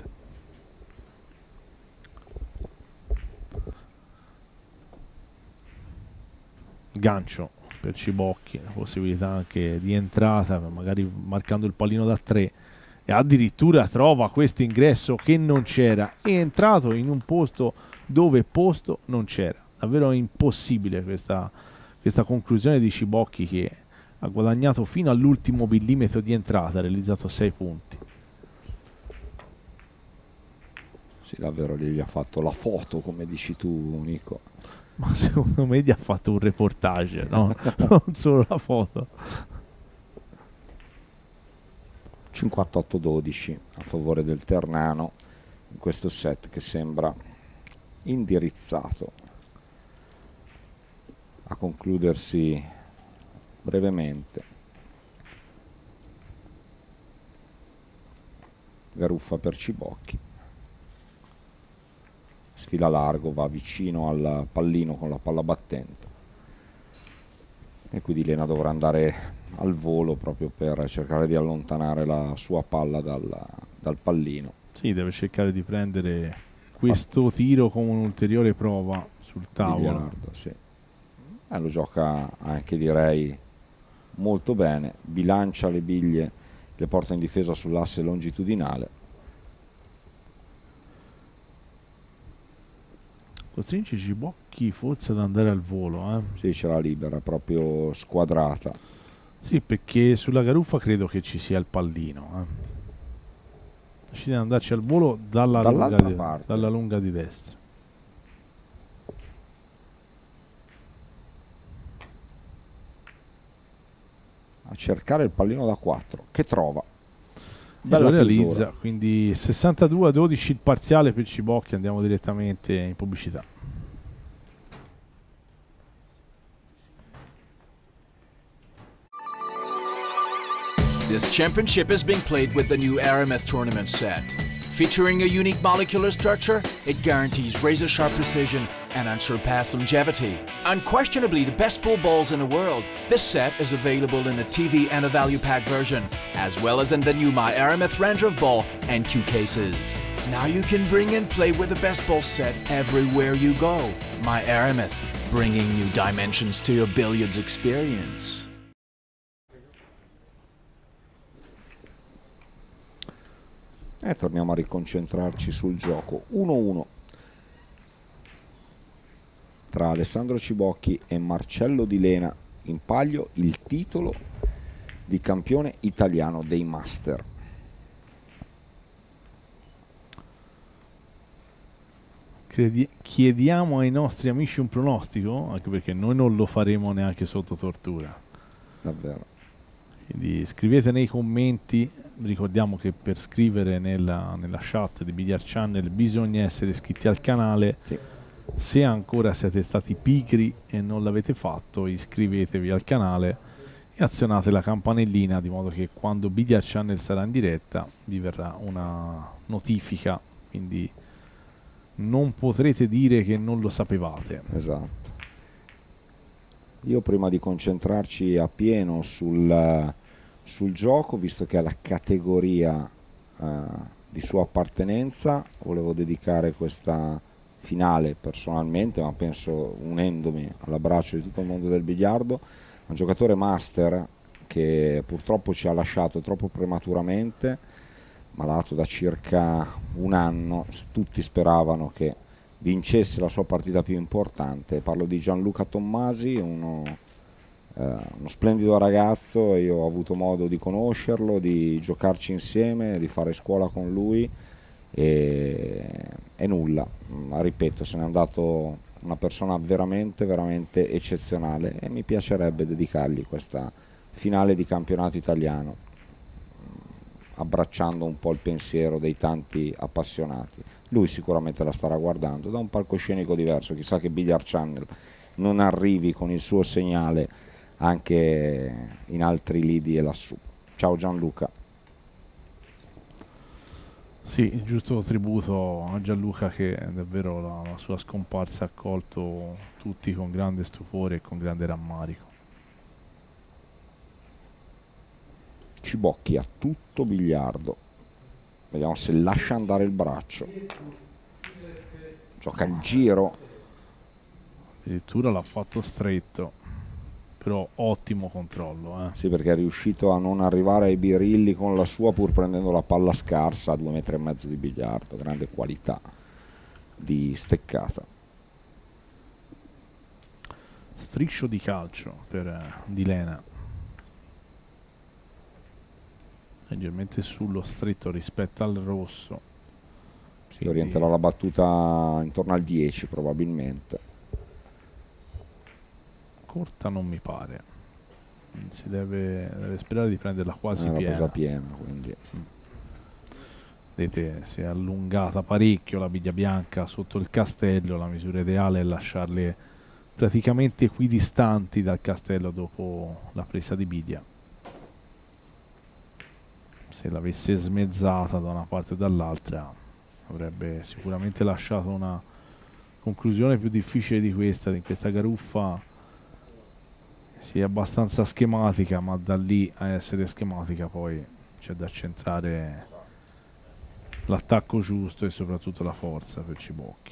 Gancio per Cibocchi, la possibilità anche di entrata, magari marcando il pallino da 3, e addirittura trova questo ingresso che non c'era, è entrato in un posto dove posto non c'era. Davvero impossibile questa conclusione di Cibocchi, che ha guadagnato fino all'ultimo millimetro di entrata, ha realizzato 6 punti. Sì, davvero gli ha fatto la foto, come dici tu, Nico. Ma secondo me gli ha fatto un reportage, no? Non solo la foto. 58-12 a favore del Ternano in questo set che sembra indirizzato. a concludersi brevemente. Garuffa per Cibocchi, sfila largo, va vicino al pallino con la palla battente e quindi Lena dovrà andare al volo proprio per cercare di allontanare la sua palla dal pallino. Sì, deve cercare di prendere questo tiro come un'ulteriore prova sul tavolo. Biliardo, sì. Lo gioca anche, direi, molto bene, bilancia le biglie, le porta in difesa sull'asse longitudinale. Costringe Cibocchi forse ad andare al volo, Sì, ce l'ha libera, proprio squadrata. Sì, perché sulla Garuffa credo che ci sia il pallino. Decide di andarci al volo dalla lunga di destra. A cercare il pallino da 4 che trova, bella realizza, quindi 62-12 il parziale per Cibocchi. Andiamo direttamente in pubblicità. This championship is being played with the new Aramith tournament set. Featuring a unique molecular structure, it guarantees razor-sharp precision and unsurpassed longevity. Unquestionably the best pool balls in the world, this set is available in a TV and a value pack version, as well as in the new My Aramith range of ball and cue cases. Now you can bring and play with the best ball set everywhere you go. My Aramith, bringing new dimensions to your billiards experience. E torniamo a riconcentrarci sul gioco. 1-1 tra Alessandro Cibocchi e Marcello Di Lena, in palio il titolo di campione italiano dei Master. Chiediamo ai nostri amici un pronostico, anche perché noi non lo faremo neanche sotto tortura. Davvero. Quindi scrivete nei commenti. Ricordiamo che per scrivere nella chat di Biliard Channel bisogna essere iscritti al canale. Sì. Se ancora siete stati pigri e non l'avete fatto, iscrivetevi al canale e azionate la campanellina, di modo che quando Biliard Channel sarà in diretta vi verrà una notifica, quindi non potrete dire che non lo sapevate. Esatto. Io, prima di concentrarci appieno sul gioco, visto che è la categoria di sua appartenenza, volevo dedicare questa finale personalmente, ma penso unendomi all'abbraccio di tutto il mondo del biliardo, a un giocatore master che purtroppo ci ha lasciato troppo prematuramente, malato da circa un anno. Tutti speravano che vincesse la sua partita più importante. Parlo di Gianluca Tommasi, uno splendido ragazzo. Io ho avuto modo di conoscerlo, di giocarci insieme, di fare scuola con lui e nulla, ripeto, se n'è andato una persona veramente veramente eccezionale e mi piacerebbe dedicargli questa finale di campionato italiano, abbracciando un po' il pensiero dei tanti appassionati. Lui sicuramente la starà guardando da un palcoscenico diverso, chissà che Biliard Channel non arrivi con il suo segnale anche in altri lidi e lassù. Ciao Gianluca. Sì, giusto tributo a Gianluca, che davvero la sua scomparsa ha accolto tutti con grande stupore e con grande rammarico. Cibocchi a tutto biliardo, vediamo se lascia andare il braccio, gioca il giro, addirittura l'ha fatto stretto, però ottimo controllo. Sì, perché è riuscito a non arrivare ai birilli con la sua, pur prendendo la palla scarsa a 2,5 metri di biliardo. Grande qualità di steccata. Striscio di calcio per Di Lena, leggermente sullo stretto rispetto al rosso. Si orienterà la battuta intorno al 10 probabilmente. Corta non mi pare, si deve sperare di prenderla quasi piena. Quindi. Vedete, si è allungata parecchio la biglia bianca sotto il castello. La misura ideale è lasciarle praticamente equidistanti dal castello dopo la presa di Bidia. Se l'avesse smezzata da una parte o dall'altra avrebbe sicuramente lasciato una conclusione più difficile di questa. In questa garuffa sì, è abbastanza schematica, ma da lì a essere schematica poi c'è da centrare l'attacco giusto e soprattutto la forza per Cibocchi.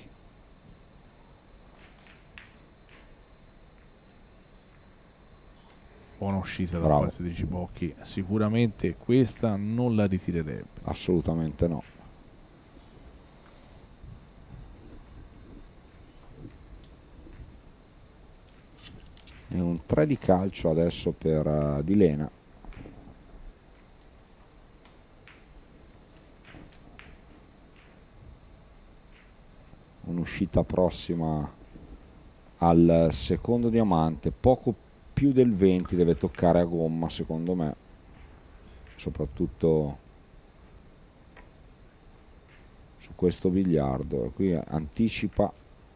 Buona uscita da parte di Cibocchi, sicuramente questa non la ritirerebbe. Assolutamente no. E un 3 di calcio adesso per Di Lena. Un'uscita prossima al secondo diamante, poco più del 20 deve toccare a gomma secondo me, soprattutto su questo biliardo. Qui anticipa,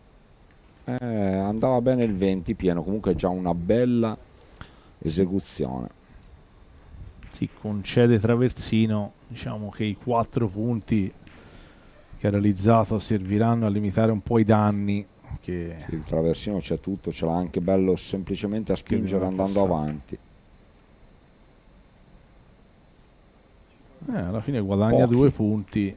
andava bene il 20 pieno, comunque è già una bella esecuzione. Si concede traversino, diciamo che i 4 punti che ha realizzato serviranno a limitare un po' i danni. Che il traversino c'è tutto, ce l'ha anche bello semplicemente a spingere andando avanti. Alla fine guadagna 2 punti.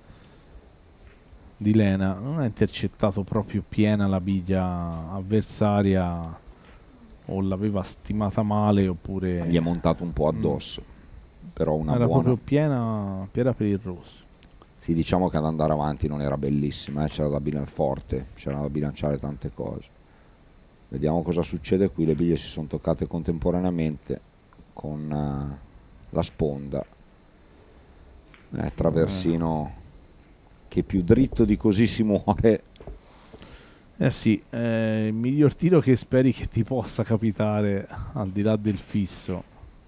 Di Lena non ha intercettato proprio piena la biglia avversaria, o l'aveva stimata male oppure gli è montato un po' addosso, però una era buona, proprio piena per il rosso. Sì, diciamo che ad andare avanti non era bellissima, c'era da forte, c'era da bilanciare tante cose. Vediamo cosa succede qui. Le biglie si sono toccate contemporaneamente con la sponda. Traversino che più dritto di così si muore. Sì, il miglior tiro che speri che ti possa capitare al di là del fisso.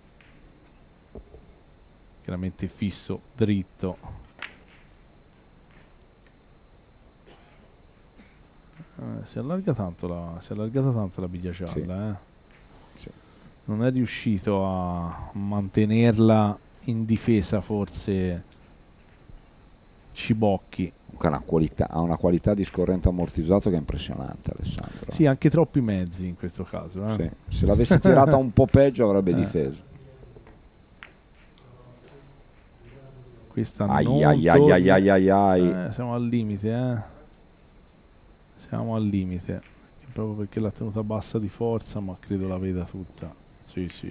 Chiaramente fisso, dritto. Si è allargata tanto la biglia gialla, sì. Non è riuscito a mantenerla in difesa forse Cibocchi. Ha una qualità di scorrente ammortizzato che è impressionante, Alessandro. Sì, anche troppi mezzi in questo caso. Sì. Se l'avesse tirata un po' peggio avrebbe difeso. Questa siamo al limite, Siamo al limite, proprio perché l'ha tenuta bassa di forza, ma credo la veda tutta. Sì.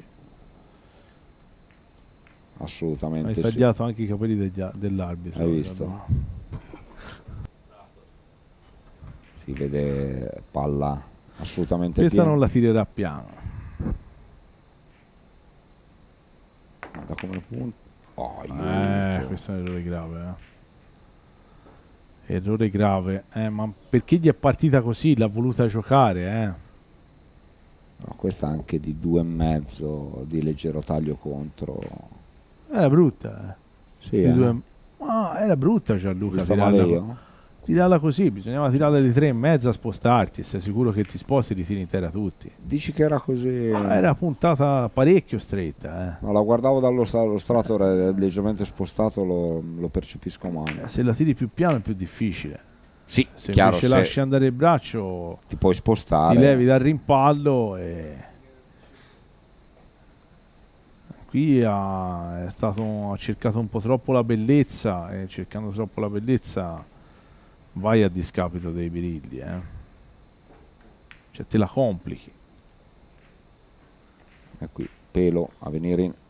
Assolutamente. Hai tagliato anche i capelli dell'arbitro. Hai visto? Si vede palla assolutamente questa piena. Non la tirerà piano. Da come punto. Questo è un errore grave, Errore grave, ma perché gli è partita così? L'ha voluta giocare, No, questa anche di 2,5 di leggero taglio contro. Era brutta, Sì, era brutta Gianluca. Tirarla così, bisognava tirarla di 3,5 a spostarti. Sei sicuro che ti sposti e li tiri intera tutti? Dici che era così? Era puntata parecchio stretta, No, la guardavo dallo strato leggermente spostato, lo percepisco male. Se la tiri più piano è più difficile. Sì, se chiaro, invece lasci andare il braccio ti puoi spostare, ti levi dal rimpallo e qui ha cercato un po' troppo la bellezza, e cercando troppo la bellezza vai a discapito dei birilli, cioè te la complichi. E qui pelo a venire in,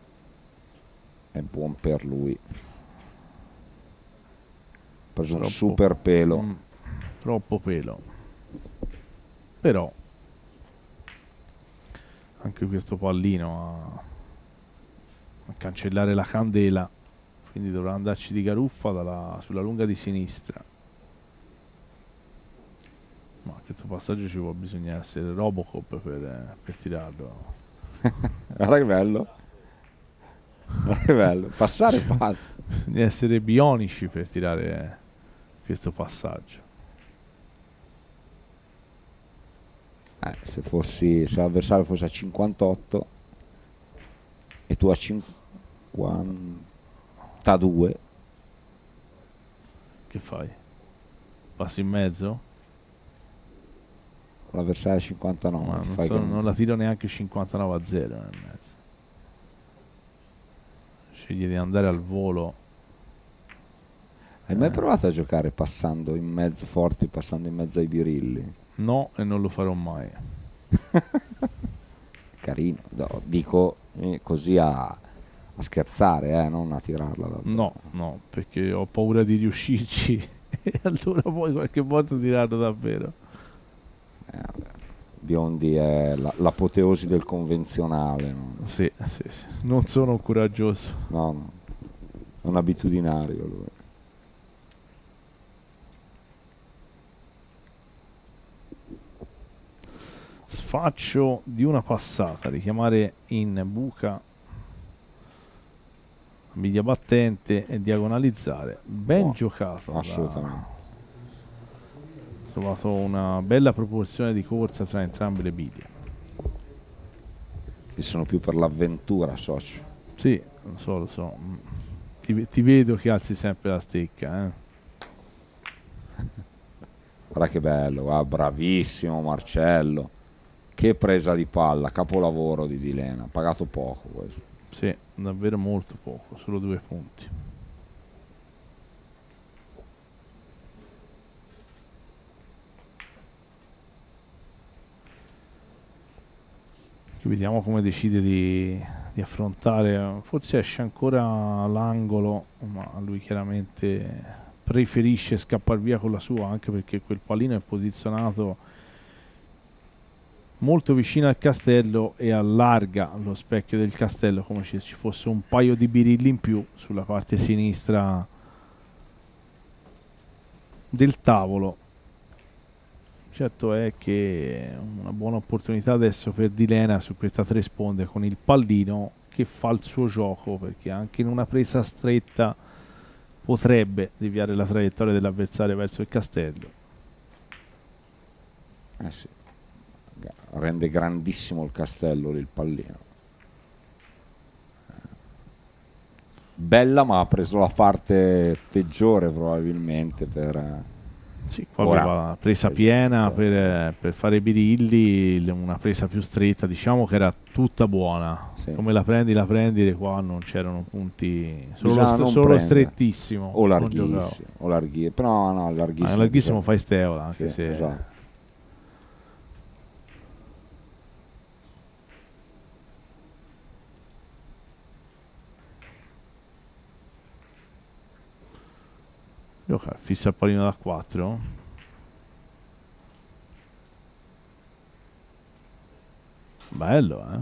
è buon per lui, ha preso un super pelo, troppo pelo, però anche questo pallino a cancellare la candela, quindi dovrà andarci di garuffa sulla lunga di sinistra. Ma questo passaggio bisogna essere Robocop per tirarlo. Guarda che bello. Guarda che bello. Passare passa. Bisogna essere bionici per tirare questo passaggio. Se l'avversario fosse a 58 e tu a 52, Che fai? Passi in mezzo? l'avversario a 59, Ma non la tiro neanche 59-0 nel mezzo. Scegli di andare al volo. Hai mai provato a giocare passando in mezzo forti, passando in mezzo ai birilli? No, e non lo farò mai. Carino, no, dico così a scherzare, non a tirarla. No, perché ho paura di riuscirci e allora poi qualche volta tirarlo davvero. Vabbè. Biondi è l'apoteosi del convenzionale, no? Sì. Non sono un coraggioso. No, è un abitudinario lui. Sfaccio di una passata, richiamare in buca, biglia battente e diagonalizzare. Ben Buono, giocato. assolutamente. Ho trovato una bella proporzione di corsa tra entrambe le biglie. Io sono più per l'avventura, socio. Sì, lo so. Ti vedo che alzi sempre la stecca, Guarda che bello, bravissimo Marcello. Che presa di palla, capolavoro di Dilena, pagato poco questo. Sì, davvero molto poco, solo 2 punti. Vediamo come decide di affrontare. Forse esce ancora l'angolo, ma lui chiaramente preferisce scappare via con la sua, anche perché quel pallino è posizionato molto vicino al castello e allarga lo specchio del castello, come se ci fosse un paio di birilli in più sulla parte sinistra del tavolo. Certo è che è una buona opportunità adesso per Dilena su questa 3 sponde con il pallino che fa il suo gioco, perché anche in una presa stretta potrebbe deviare la traiettoria dell'avversario verso il castello. Sì. Rende grandissimo il castello lì, il pallino. Bella, ma ha preso la parte peggiore probabilmente per... Sì, qua aveva presa piena per fare i birilli, una presa più stretta, diciamo che era tutta buona. Sì. Come la prendi, qua non c'erano punti, solo strettissimo. O larghissimo, però no, larghissimo. Larghissimo fai steola, anche sì, se... Esatto. Fissa il pallino da 4. Bello,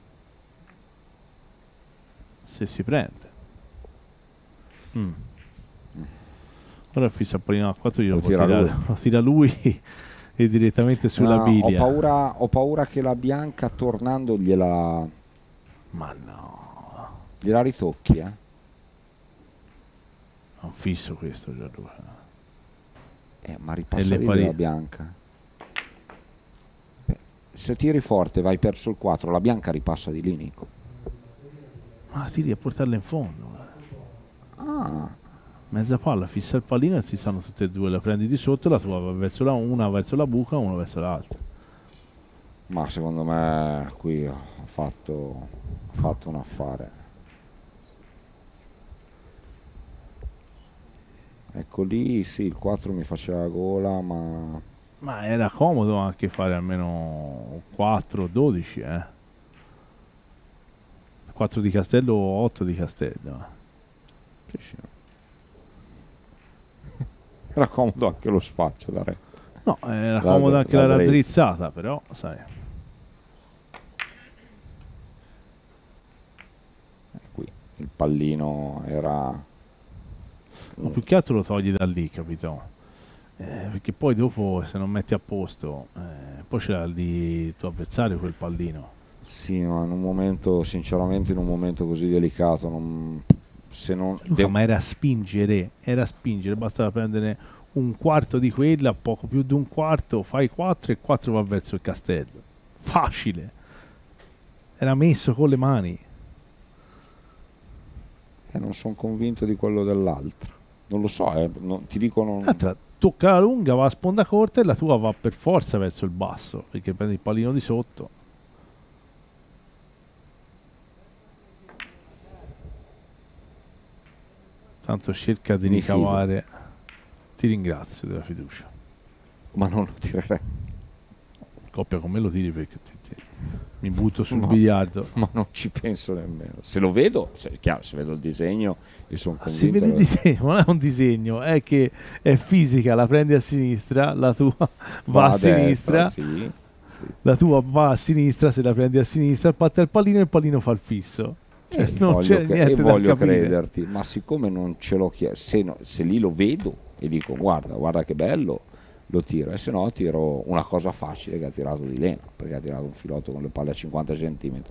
se si prende. Ora fissa il pallino da 4, io lo tira lui e direttamente sulla biglia. Ho paura che la bianca tornando gliela ritocchi, un fisso questo, Gianluca. Ma ripassa lì la bianca. Se tiri forte vai verso il 4, la bianca ripassa di lì, Nico. Ma tiri a portarla in fondo. Mezza palla, fissa il pallino e ci stanno tutte e due. La prendi di sotto, la tua va verso una verso la buca, una verso l'altra. Ma secondo me qui ha fatto un affare. Ecco lì, sì, il 4 mi faceva gola, ma era comodo anche fare almeno 4-12, 4 di castello o 8 di castello. Sì. Era comodo anche lo sfaccio da re. No, era comodo anche la raddrizzata, però, sai. Qui il pallino era... Ma più che altro lo togli da lì, capito? Perché poi dopo se non metti a posto poi ce l'ha lì il tuo avversario quel pallino. Sì, ma in un momento, sinceramente in un momento così delicato ma era spingere, bastava prendere un quarto di quella, poco più di un quarto, fai 4 e 4 va verso il castello. Facile. Era messo con le mani. Non sono convinto di quello dell'altro. Non lo so, ti dico non... L'altra tocca la lunga, va a sponda corta e la tua va per forza verso il basso, perché prendi il pallino di sotto. Tanto cerca di Mi ricavare. Ti ringrazio della fiducia. Ma non lo tirerei. Coppia con me lo tiri perché mi butto sul No. biliardo. Ma non ci penso nemmeno. Se lo vedo, chiaro, se vedo il disegno e sono Si convinto... vede il disegno, non è un disegno, è che è fisica, la prendi a sinistra, la tua va a sinistra, sì, sì. la tua va a sinistra, se la prendi a sinistra, batte il pallino e il pallino fa il fisso. Cioè, non c'è niente da voglio capire. crederti, ma siccome non ce l'ho chiesto, se lì lo vedo e dico guarda che bello, lo tiro, e se no tiro una cosa facile che ha tirato di Lena, perché ha tirato un filotto con le palle a 50 cm.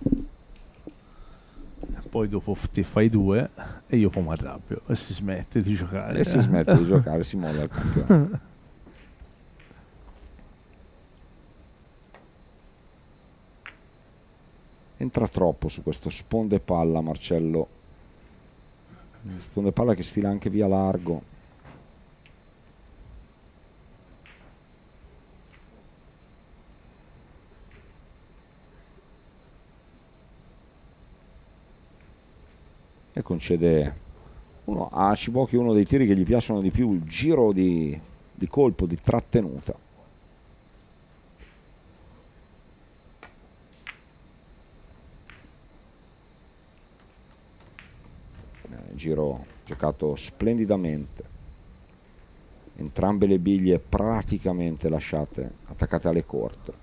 Poi dopo ti fai 2 e io poi mi arrabbio e si smette di giocare. E si smette di giocare, si molla il campionato. Entra troppo su questo sponde palla Marcello, sponde palla che sfila anche via largo. E concede a Cibocchi uno dei tiri che gli piacciono di più, il giro di colpo, di trattenuta. Giro giocato splendidamente, entrambe le biglie praticamente lasciate attaccate alle corte.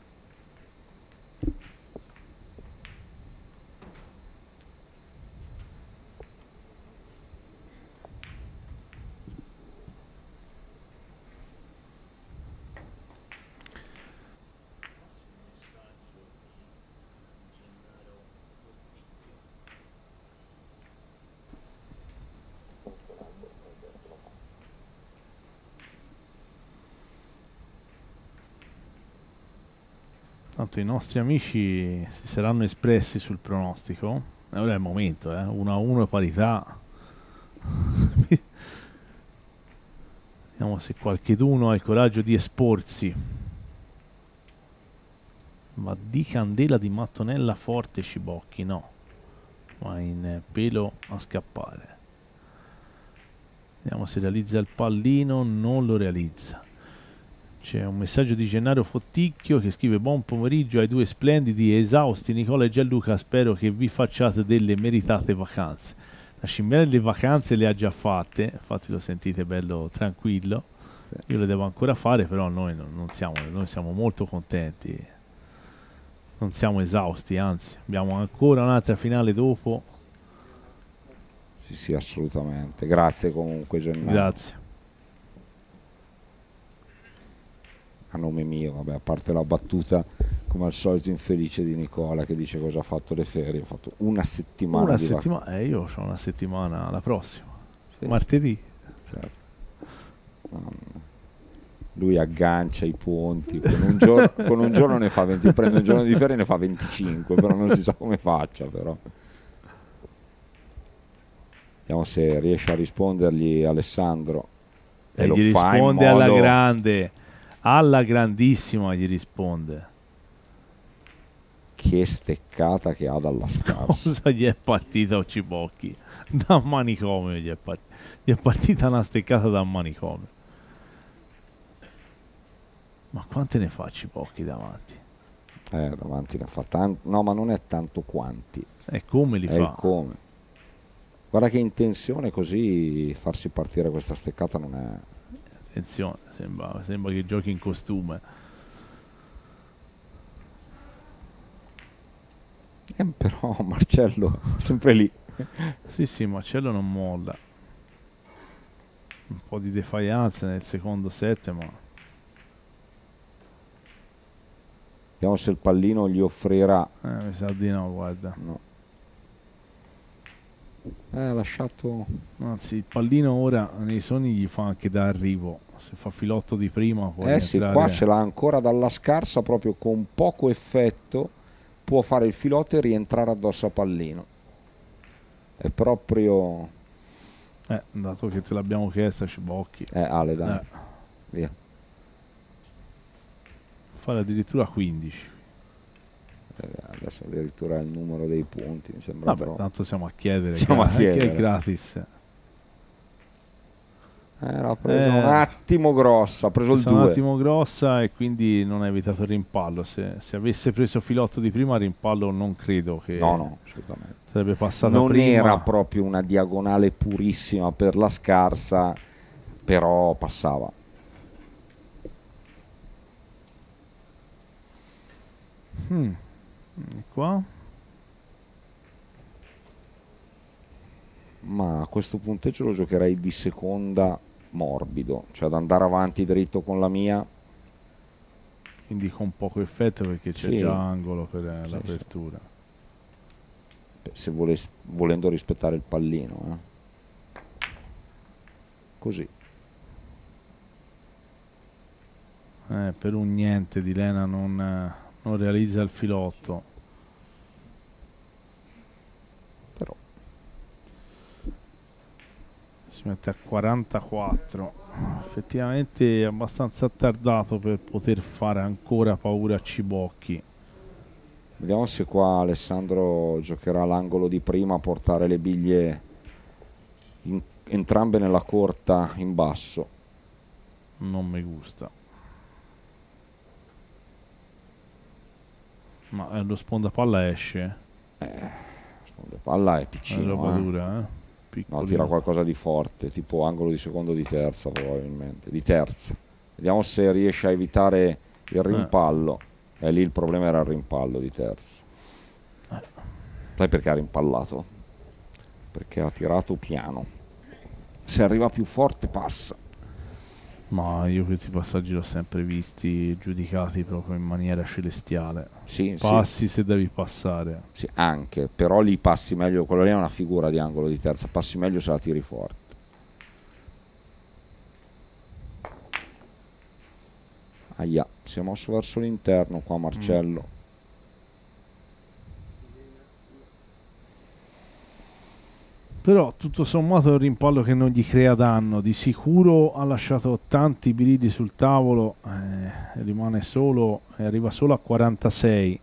Tanto i nostri amici si saranno espressi sul pronostico. E ora è il momento, 1-1 parità. Vediamo se qualcheduno ha il coraggio di esporsi. Ma di candela di mattonella forte Cibocchi, no. Ma in pelo a scappare. Vediamo se realizza il pallino, non lo realizza. C'è un messaggio di Gennaro Fotticchio che scrive: buon pomeriggio ai due splendidi e esausti Nicola e Gianluca, spero che vi facciate delle meritate vacanze. La scimmiera delle vacanze le ha già fatte, infatti lo sentite bello tranquillo. Io le devo ancora fare, però noi siamo molto contenti, non siamo esausti, anzi abbiamo ancora un'altra finale dopo. Sì, assolutamente. Grazie comunque Gennaro. Grazie. A nome mio, vabbè, a parte la battuta come al solito infelice di Nicola che dice cosa ha fatto le ferie, ho fatto una settimana Una di settimana, io ho una settimana la prossima, Sì, martedì. certo. Lui aggancia i ponti, con un giorno ne fa 20, prende un giorno di ferie e ne fa 25, però non si sa come faccia, però. Vediamo se riesce a rispondergli Alessandro. E lo gli fa risponde in modo... alla grande, alla grandissima gli risponde. Che steccata che ha dalla scarsa. Cosa gli è partita a Cibocchi? Da manicomio gli è partita una steccata da manicomio. Ma quante ne fa Cibocchi davanti? Davanti ne fa tanto. No, ma non è tanto quanti. E come li È fa? il come. Guarda che intenzione così farsi partire questa steccata non è... Attenzione, sembra che giochi in costume. Però Marcello sempre lì. Sì, Marcello non molla. Un po' di defiance nel secondo set, ma Vediamo se il pallino gli offrirà. mi sa di no, guarda. No. Ha lasciato... Anzi, il pallino ora nei sogni gli fa anche da arrivo. Se fa filotto di prima può Sì, rientrare. qua ce l'ha ancora dalla scarsa, proprio con poco effetto può fare il filotto e rientrare addosso a pallino. È proprio... dato che te l'abbiamo chiesta, ci bocchi. Ale, dai, via. Fare addirittura 15. Adesso addirittura il numero dei punti mi sembra troppo. Tanto siamo a chiedere. Siamo a chiedere. Che è gratis. L'ha preso un attimo grossa, ha preso il 2. Un attimo grossa e quindi non ha evitato il rimpallo. Se avesse preso filotto di prima, il rimpallo non credo che... No, assolutamente. Sarebbe passata non prima. Era proprio una diagonale purissima per la scarsa, però passava. Qua? Ma a questo punteggio lo giocherei di seconda morbido, cioè ad andare avanti dritto con la mia. Quindi con poco effetto perché c'è già angolo per l'apertura. Se volendo rispettare il pallino. Così. Per un niente di Lena non realizza il filotto. Però si mette a 44. Effettivamente è abbastanza attardato per poter fare ancora paura a Cibocchi. Vediamo se qua Alessandro giocherà l'angolo di prima a portare le biglie entrambe nella corta in basso. Non mi gusta. Ma lo spondapalla esce? Spondapalla è piccino. È roba dura, No, tira qualcosa di forte, tipo angolo di secondo o di terza probabilmente. Di terza. Vediamo se riesce a evitare il rimpallo. E lì il problema era il rimpallo di terza. Sai perché ha rimpallato? Perché ha tirato piano. Se arriva più forte passa. Ma io questi passaggi l'ho sempre visti giudicati proprio in maniera celestiale. Sì, passi se devi passare. Sì, anche, però lì passi meglio, quello lì è una figura di angolo di terza, passi meglio se la tiri forte. Ahia, si è mosso verso l'interno qua Marcello. Però tutto sommato è un rimpallo che non gli crea danno. Di sicuro ha lasciato tanti birilli sul tavolo, rimane solo e arriva solo a 46.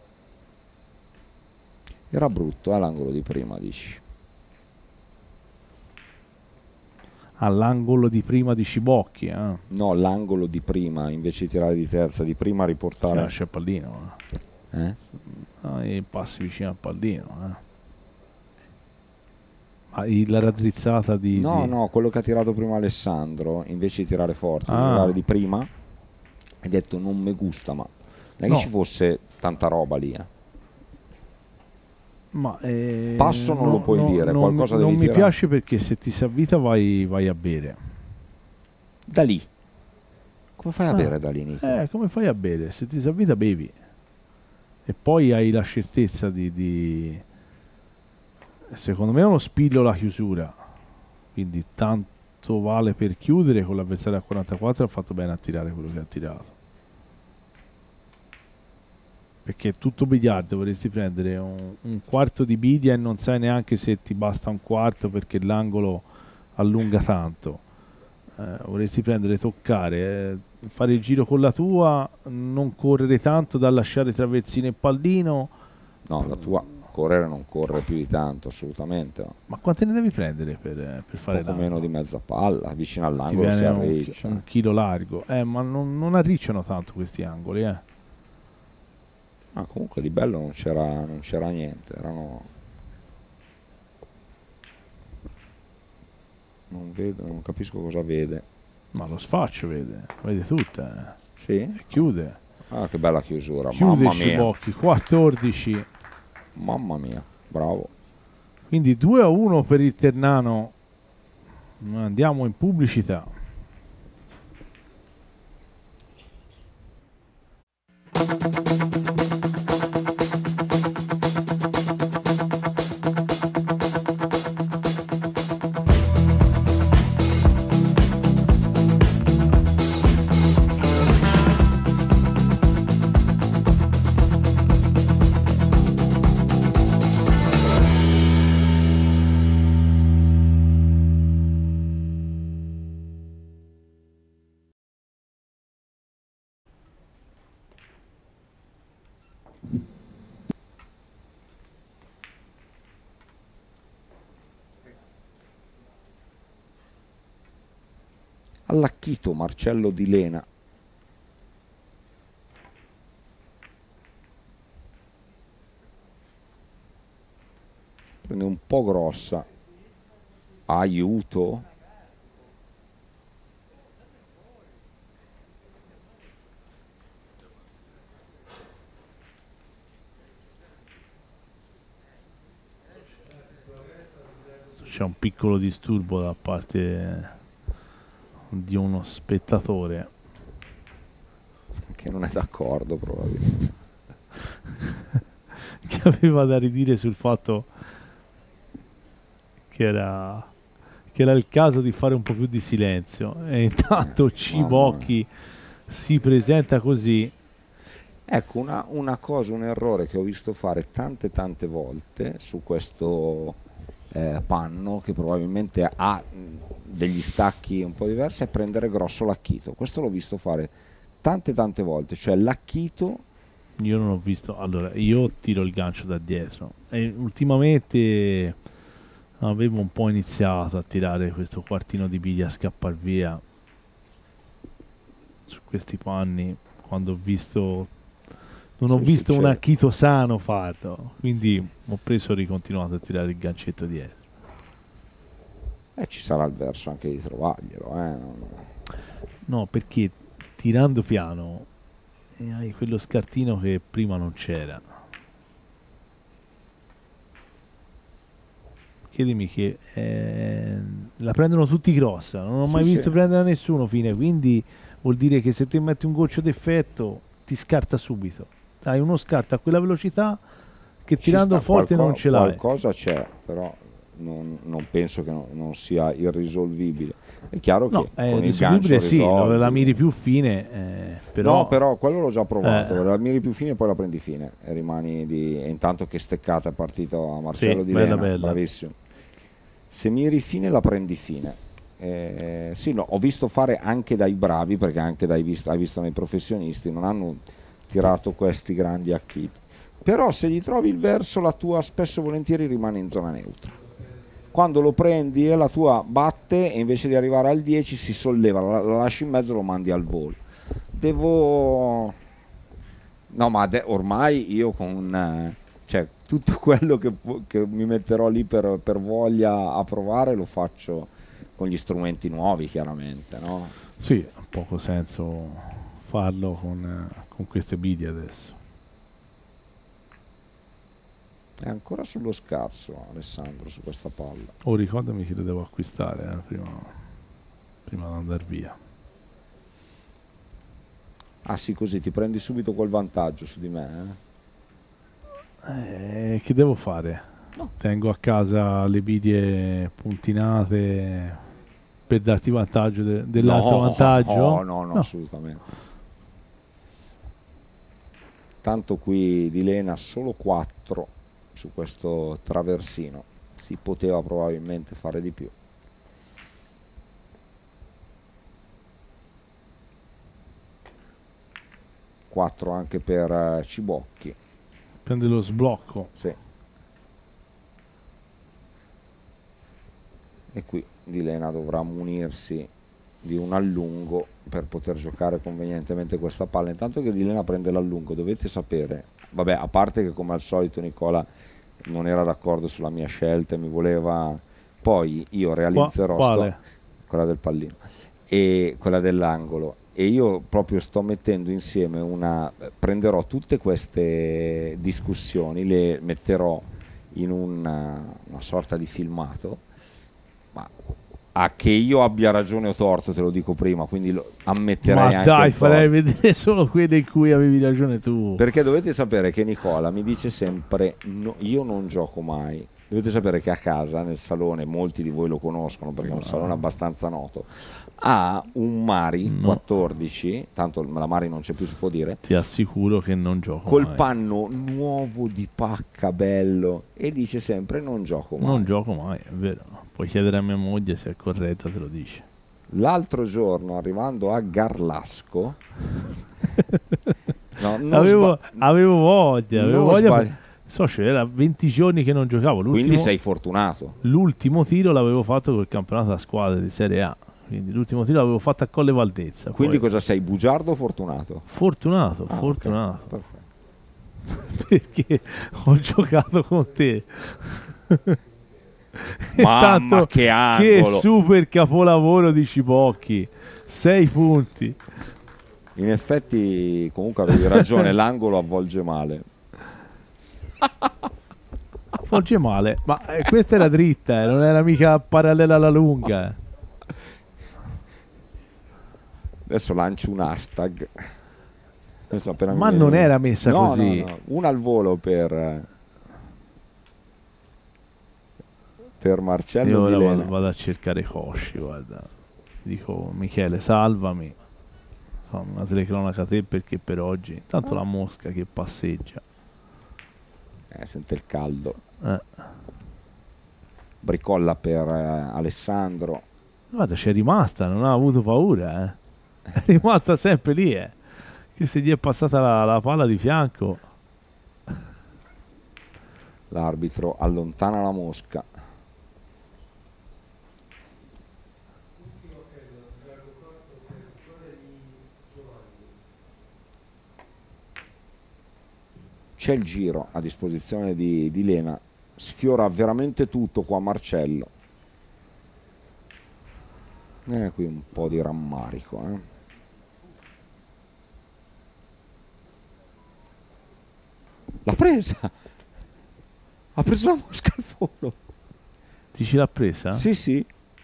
Era brutto l'angolo di prima, dici? All'angolo di prima di Cibocchi, No, l'angolo di prima, invece di tirare di terza, di prima riportare... lascia il pallino. E passi vicino al pallino, la raddrizzata di... No, quello che ha tirato prima Alessandro, invece di tirare forte, di tirare di prima, hai detto non mi gusta, ma non è che ci fosse tanta roba lì. Ma passo non lo puoi dire, qualcosa devi non tirare. Mi piace perché se ti si avvita vai a bere. Da lì? Come fai a bere da lì, Nico? Come fai a bere? Se ti si avvita bevi. E poi hai la certezza di... Secondo me è uno spillo la chiusura, quindi tanto vale per chiudere. Con l'avversario a 44 ha fatto bene a tirare quello che ha tirato, perché è tutto biliardo. Vorresti prendere un quarto di bidia e non sai neanche se ti basta un quarto perché l'angolo allunga tanto. Vorresti prendere, toccare, fare il giro con la tua, non correre tanto da lasciare traversino e pallino. No, la tua correre non corre più di tanto, assolutamente. Ma quante ne devi prendere per fare poco meno di mezza palla, vicino all'angolo si arriccia. Un chilo largo, ma non arricciano tanto questi angoli, Ma comunque di bello non c'era niente, erano... Non vedo, non capisco cosa vede. Ma lo sfaccio vede tutte. Sì? E chiude. Ah, che bella chiusura, chiude mamma mia. Cibocchi, 14. Mamma mia, bravo. Quindi 2-1 per il Ternano. Andiamo in pubblicità. all'Acchito Marcello Di Lena. Prende un po' grossa. Aiuto. C'è un piccolo disturbo da parte di uno spettatore che non è d'accordo probabilmente. che aveva da ridire sul fatto che era il caso di fare un po' più di silenzio, e intanto Cibocchi si presenta così. Ecco, una cosa, un errore che ho visto fare tante volte su questo panno, che probabilmente ha degli stacchi un po' diversi, è prendere grosso l'Acchito. Questo l'ho visto fare tante volte, cioè l'Acchito. Io non ho visto, allora io tiro il gancio da dietro e ultimamente avevo un po' iniziato a tirare questo quartino di biglia a scappar via su questi panni quando ho visto, non ho visto un Acchito sano farlo, quindi ho preso e ricontinuato a tirare il gancetto dietro. Ci sarà il verso anche di trovarglielo, No, perché tirando piano hai quello scartino che prima non c'era. Chiedimi che la prendono tutti cross, non ho mai visto prendere a nessuno fine, quindi vuol dire che se ti metti un goccio d'effetto ti scarta subito. Hai uno scarto a quella velocità che tirando forte non ce l'hai. Qualcosa c'è, però non penso che non sia irrisolvibile. È chiaro che con il gancio sì, la miri più fine, però... No, però quello l'ho già provato, la miri più fine e poi la prendi fine e rimani e intanto che steccata è partito a Marcello Di Lena, bravissimo. Se miri fine la prendi fine. Sì, no, ho visto fare anche dai bravi, perché anche hai visto nei professionisti non hanno tirato questi grandi Acchiti, però se gli trovi il verso la tua spesso e volentieri rimane in zona neutra. Quando lo prendi e la tua batte e invece di arrivare al 10 si solleva, la lasci in mezzo e lo mandi al volo. No, ma ormai io con tutto quello che mi metterò lì per voglia a provare lo faccio con gli strumenti nuovi, chiaramente, no? Sì, ha poco senso farlo con queste biglie adesso. È ancora sullo scarso Alessandro su questa palla. Ricordami che lo devo acquistare prima di andare via. Ah sì, così ti prendi subito quel vantaggio su di me, che devo fare? No. Tengo a casa le biglie puntinate per darti vantaggio dell'altro vantaggio? No, assolutamente. Tanto qui Di Lena solo 4 su questo traversino, si poteva probabilmente fare di più. Quattro anche per Cibocchi. Prende lo sblocco. Sì. E qui Di Lena dovrà munirsi di un allungo per poter giocare convenientemente questa palla. Intanto che Di Lena prende l'allungo, dovete sapere, vabbè, a parte che come al solito Nicola non era d'accordo sulla mia scelta e mi voleva, poi io realizzerò quella del pallino e quella dell'angolo, e io proprio sto mettendo insieme prenderò tutte queste discussioni, le metterò in una sorta di filmato, ma a che io abbia ragione o torto te lo dico prima, quindi ammetterei anche. Ma dai, farei vedere solo quelle in cui avevi ragione tu. Perché dovete sapere che Nicola mi dice sempre io non gioco mai. Dovete sapere che a casa, nel salone, molti di voi lo conoscono perché è un salone abbastanza noto, ha un Mari 14, tanto la Mari non c'è più, si può dire. Ti assicuro che non gioco col mai. Panno nuovo di pacca, bello, e dice sempre non gioco mai. Non gioco mai, è vero. Puoi chiedere a mia moglie se è corretta, te lo dice. L'altro giorno, arrivando a Garlasco, avevo voglia. Era 20 giorni che non giocavo. Quindi sei fortunato. L'ultimo tiro l'avevo fatto col campionato a squadre di Serie A. Quindi l'ultimo tiro l'avevo fatto a Colle Valdezza. Quindi poi... cosa sei, bugiardo o fortunato? Fortunato, Ah, fortunato. ok, perfetto. Perché ho giocato con te. Mamma, Tanto, che angolo! che super capolavoro di Cibocchi. 6 punti. In effetti, comunque avevi ragione, l'angolo avvolge male. Fogge male, ma questa era dritta, non era mica parallela alla lunga. Adesso lancio un hashtag. Adesso appena mi Ma viene non un- era messa No, così. no, no, una al volo per Marcello Io ora Vilena. vado a cercare Cosci, guarda. Dico, Michele, salvami. Fammi una telecronaca te perché per oggi. Intanto la mosca che passeggia. Sente il caldo. Eh. Bricolla per Alessandro. Guarda, c'è rimasta, non ha avuto paura, eh. È rimasta sempre lì, eh. Che se gli è passata la palla di fianco. L'arbitro allontana la mosca. C'è il giro a disposizione di Lena. Sfiora veramente tutto qua Marcello. Qui un po' di rammarico, L'ha presa! Ha preso la mosca al volo. Dici l'ha presa? Sì, sì.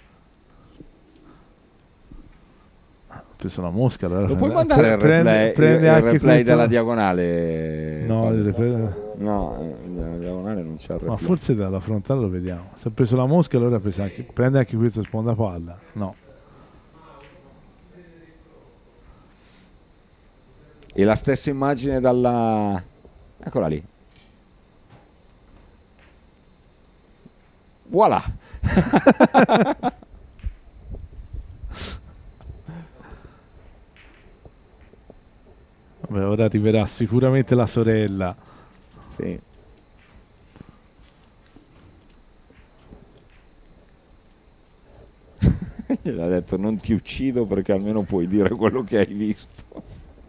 Ha preso la mosca. Allora Lo puoi mandare il replay, prende il anche replay questo- della diagonale? No, Fabio? il replay- No, nella diagonale non c'è il ma replay. forse dalla frontale lo vediamo. Se ha preso la mosca allora prende anche questo spondapalla. No. E la stessa immagine dalla... Eccola lì. Voilà. Vabbè, ora arriverà sicuramente la sorella. Sì. Gli ha detto non ti uccido perché almeno puoi dire quello che hai visto.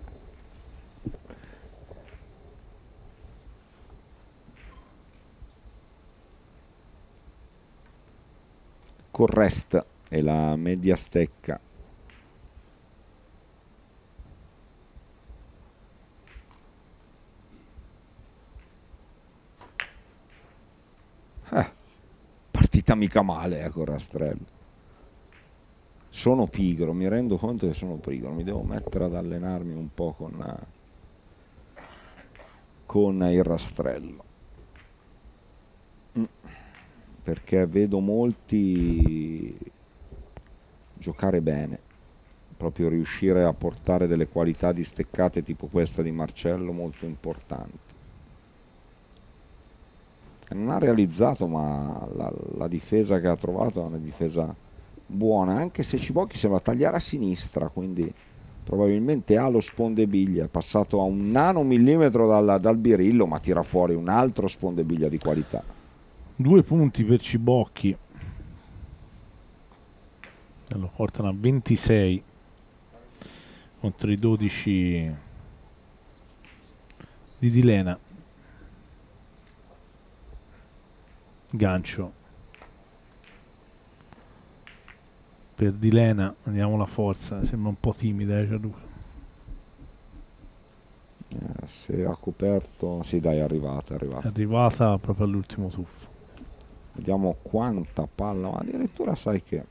Correst è la media stecca. Partita mica male, Rastrello. Sono pigro, mi rendo conto che sono pigro, mi devo mettere ad allenarmi un po' con il rastrello. Perché vedo molti giocare bene, proprio riuscire a portare delle qualità di steccate tipo questa di Marcello molto importanti. Non ha realizzato, ma la difesa che ha trovato è una difesa buona, anche se Cibocchi sembra tagliare a sinistra, quindi probabilmente ha lo spondebiglia, è passato a un nanomillimetro dal birillo, ma tira fuori un altro spondebiglia di qualità. 2 punti per Cibocchi. E lo portano a 26 contro i 12 di Dilena. Gancio per Dilena, andiamo la forza, sembra un po' timida, Gianluca. Se ha coperto, sì dai, è arrivata, È arrivata proprio all'ultimo tuffo. Vediamo quanta palla, ma addirittura sai che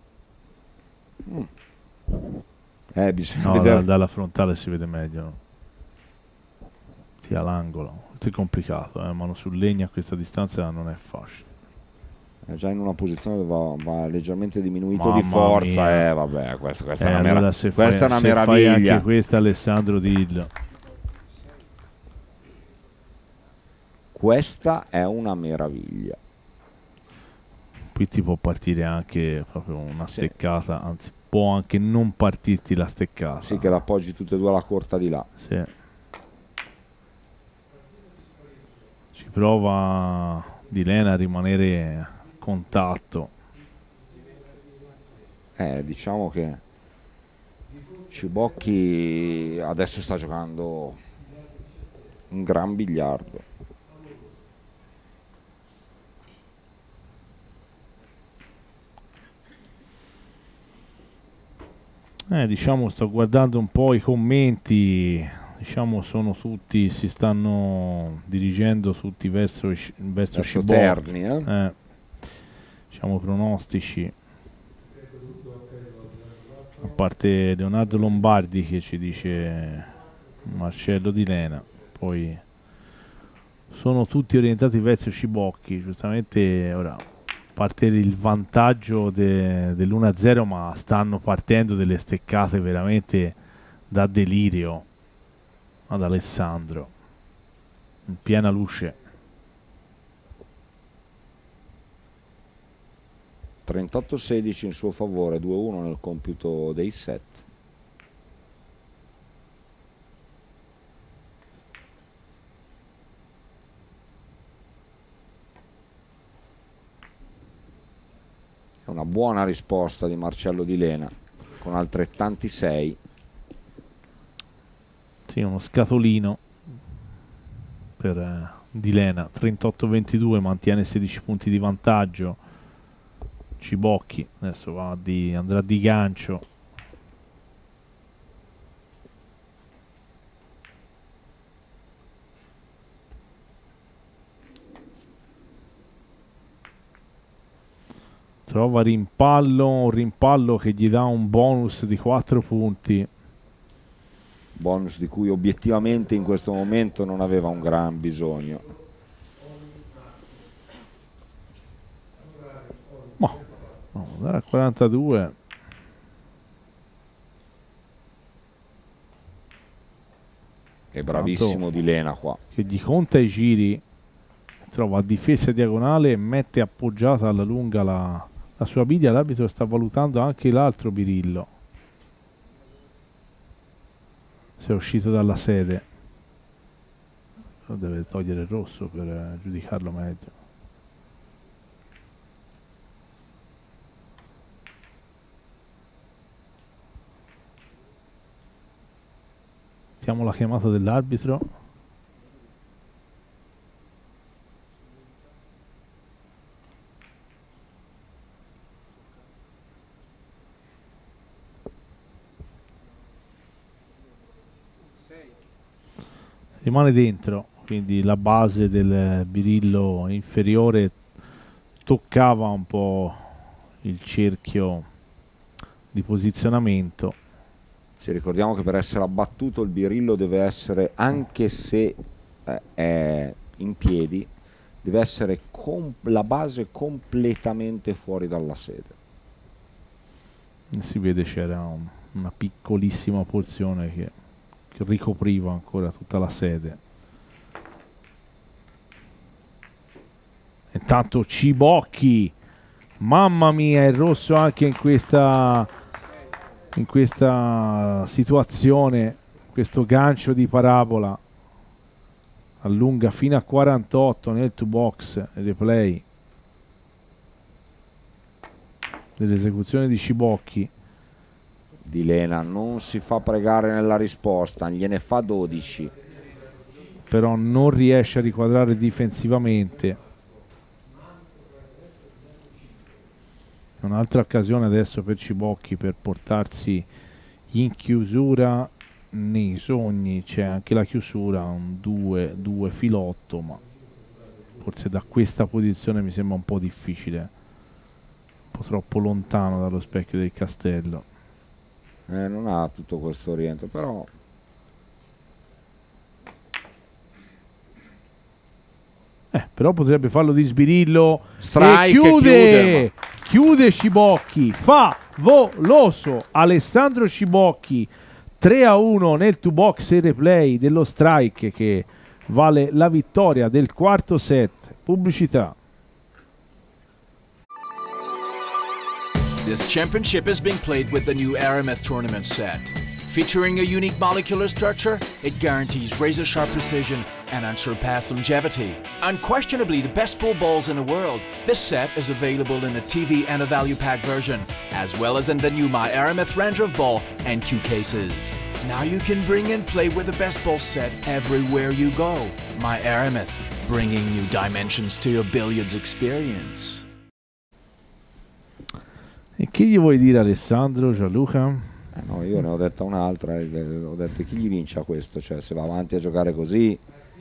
bisogna No, vedere. dalla frontale si vede meglio, no? Sì, all'angolo, è complicato, mano sul legno a questa distanza non è facile. È già in una posizione dove va leggermente diminuito Mamma di forza. mia. Vabbè, questa è una, Allora se questa è una se fai meraviglia. anche questa, Alessandro, dillo. Questa è una meraviglia. Qui ti può partire anche proprio una steccata, anzi può anche non partirti la steccata. Sì, che l'appoggi tutte e due alla corta di là. Sì. Ci prova Dilena a rimanere a contatto. Diciamo che Cibocchi adesso sta giocando un gran biliardo. Diciamo, sto guardando un po' i commenti, diciamo sono tutti, si stanno dirigendo tutti verso Cibocchi. Terni, diciamo pronostici, a parte Leonardo Lombardi che ci dice Marcello Di Lena, poi sono tutti orientati verso Cibocchi, giustamente. Ora, a parte il vantaggio dell'1-0, ma stanno partendo delle steccate veramente da delirio ad Alessandro, in piena luce. 38-16 in suo favore, 2-1 nel computo dei set. È una buona risposta di Marcello Di Lena con altrettanti 6. Sì, uno scatolino per Di Lena. 38-22, mantiene 16 punti di vantaggio. Cibocchi adesso andrà di gancio. Trova un rimpallo che gli dà un bonus di 4 punti. Bonus di cui obiettivamente in questo momento non aveva un gran bisogno. Ma vamos a andare a 42. È bravissimo Di Lena qua. Che gli conta i giri, trova difesa diagonale e mette appoggiata alla lunga la sua biglia. L'arbitro sta valutando anche l'altro birillo. Si è uscito dalla sede, deve togliere il rosso per giudicarlo meglio. Mettiamo la chiamata dell'arbitro. Rimane dentro, quindi la base del birillo inferiore toccava un po' il cerchio di posizionamento. Ci ricordiamo che per essere abbattuto il birillo deve essere, anche se è in piedi, deve essere la base completamente fuori dalla sede. Si vede c'era una piccolissima porzione che ricopriva ancora tutta la sede. Intanto Cibocchi, mamma mia, il rosso anche in questa situazione. Questo gancio di parabola allunga fino a 48 nel 2 box replay dell'esecuzione di Cibocchi. Di Lena non si fa pregare nella risposta, gliene fa 12. Però non riesce a riquadrare difensivamente. Un'altra occasione adesso per Cibocchi per portarsi in chiusura nei sogni. C'è anche la chiusura, un 2 filotto, ma forse da questa posizione mi sembra un po' difficile, un po' troppo lontano dallo specchio del castello. Non ha tutto questo oriente, però però potrebbe farlo di sbirillo. Strike, e chiude Cibocchi, favoloso Alessandro Cibocchi. 3-1 nel 2 box e replay dello strike che vale la vittoria del quarto set. Pubblicità. This championship is being played with the new Aramith tournament set. Featuring a unique molecular structure, it guarantees razor-sharp precision and unsurpassed longevity. Unquestionably the best pool balls in the world, this set is available in a TV and a value pack version, as well as in the new My Aramith range of ball and cue cases. Now you can bring and play with the best ball set everywhere you go. My Aramith, bringing new dimensions to your billiards experience. E che gli vuoi dire, Alessandro, Gianluca? No, io ne ho detta un'altra, ho detto chi gli vince a questo, cioè se va avanti a giocare così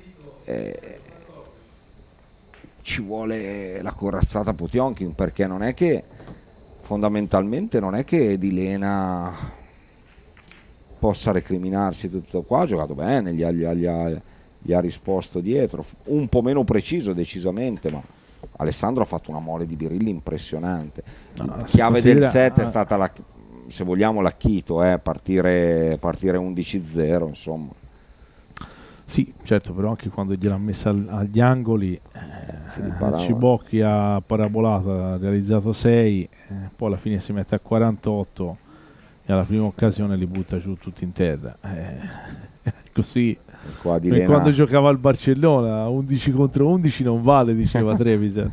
ci vuole la corazzata Potjomkin, perché non è che fondamentalmente non è che Di Lena possa recriminarsi tutto qua, ha giocato bene, gli ha risposto dietro, un po' meno preciso decisamente, ma Alessandro ha fatto una mole di birilli impressionante. Chiave del set è stata se vogliamo l'Akito, partire 11-0, insomma. Sì, certo, però anche quando gliel'ha messa agli angoli, Cibocchi ha parabolato, ha realizzato 6, poi alla fine si mette a 48 e alla prima occasione li butta giù tutti in terra. Così, quando giocava al Barcellona, 11 contro 11 non vale, diceva Trevisan.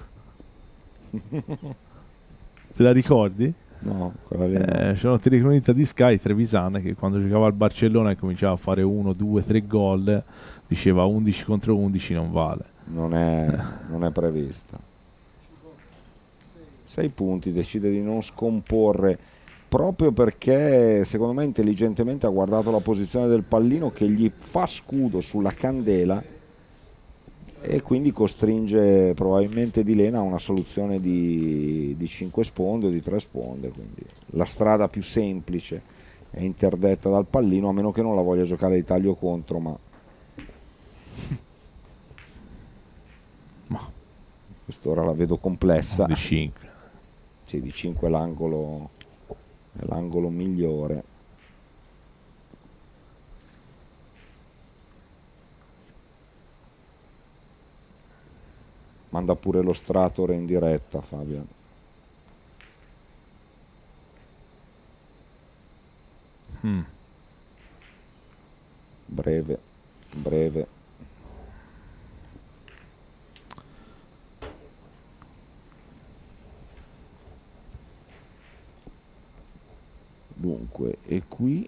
Te la ricordi? No, c'è una telecronista di Sky, Trevisan, che quando giocava al Barcellona e cominciava a fare 1, 2, 3 gol, diceva 11 contro 11 non vale. Non è prevista. 6 punti, decide di non scomporre, proprio perché secondo me intelligentemente ha guardato la posizione del pallino che gli fa scudo sulla candela e quindi costringe probabilmente Di Lena a una soluzione di 5 sponde o di 3 sponde, quindi la strada più semplice è interdetta dal pallino, a meno che non la voglia giocare di taglio contro, ma quest'ora la vedo complessa. Di 5. Sì, di 5 è l'angolo migliore. Manda pure lo Strator in diretta, Fabian. Breve. Dunque, e qui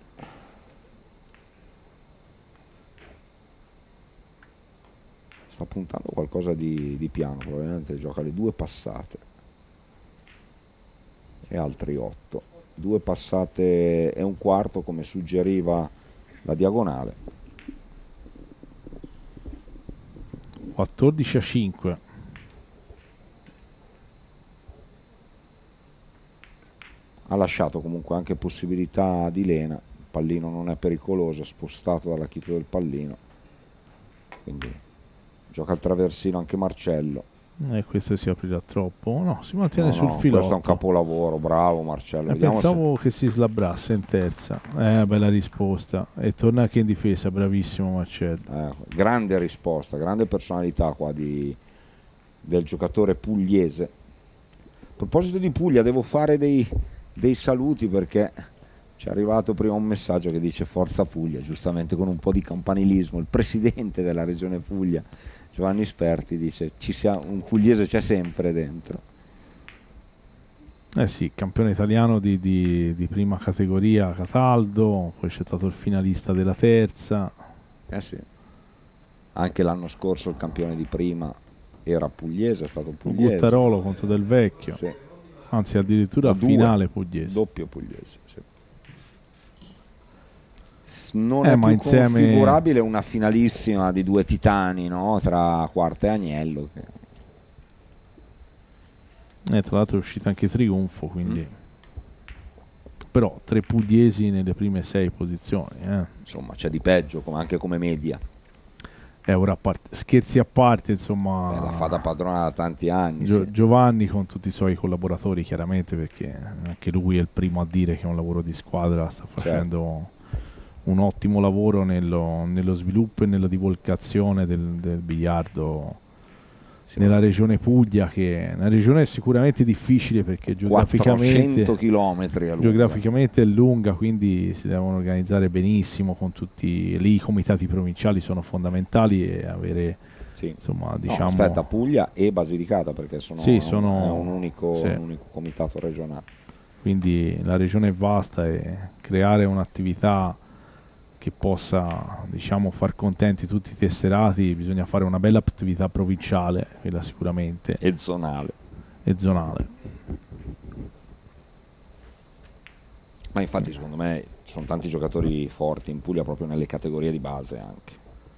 sta puntando qualcosa di piano, probabilmente gioca le 2 passate e altri 8. 2 passate e un quarto, come suggeriva la diagonale. 14-5. Ha lasciato comunque anche possibilità di Lena, il pallino non è pericoloso, spostato dall'Akito del pallino, quindi gioca al traversino anche Marcello. E questo si aprirà troppo. No, si mantiene sul filotto. Questo è un capolavoro, bravo Marcello. Pensavo che si slabrasse in terza. Bella risposta. E torna anche in difesa, bravissimo Marcello. Grande risposta, grande personalità qua del giocatore pugliese. A proposito di Puglia, devo fare dei saluti, perché ci è arrivato prima un messaggio che dice Forza Puglia, giustamente con un po' di campanilismo. Il presidente della regione Puglia, Giovanni Sperti, dice un pugliese c'è sempre dentro. Sì, campione italiano di prima categoria Cataldo, poi c'è stato il finalista della terza. Sì. Anche l'anno scorso il campione di prima era pugliese, è stato pugliese. Guttarolo contro Del Vecchio. Sì. Anzi, addirittura finale pugliese. Doppio pugliese, sì. Non è più configurabile una finalissima di 2 titani, no? Tra Quarta e Agnello. Tra l'altro è uscito anche Trionfo, quindi però 3 pugliesi nelle prime 6 posizioni. Insomma, c'è di peggio, anche come media. Ora scherzi a parte, insomma, la fa da padrona da tanti anni. Giovanni con tutti i suoi collaboratori, chiaramente, perché anche lui è il primo a dire che è un lavoro di squadra, sta facendo un ottimo lavoro nello sviluppo e nella divulgazione del biliardo nella regione Puglia, che è una regione sicuramente difficile perché 400 chilometri geograficamente è lunga, quindi si devono organizzare benissimo con tutti lì. I comitati provinciali sono fondamentali, e avere insomma, diciamo, no, aspetta, Puglia e Basilicata, perché sono è un unico comitato regionale, quindi la regione è vasta, e creare un'attività che possa, diciamo, far contenti tutti i tesserati, bisogna fare una bella attività provinciale, quella sicuramente, e zonale. Ma infatti secondo me ci sono tanti giocatori forti in Puglia proprio nelle categorie di base anche.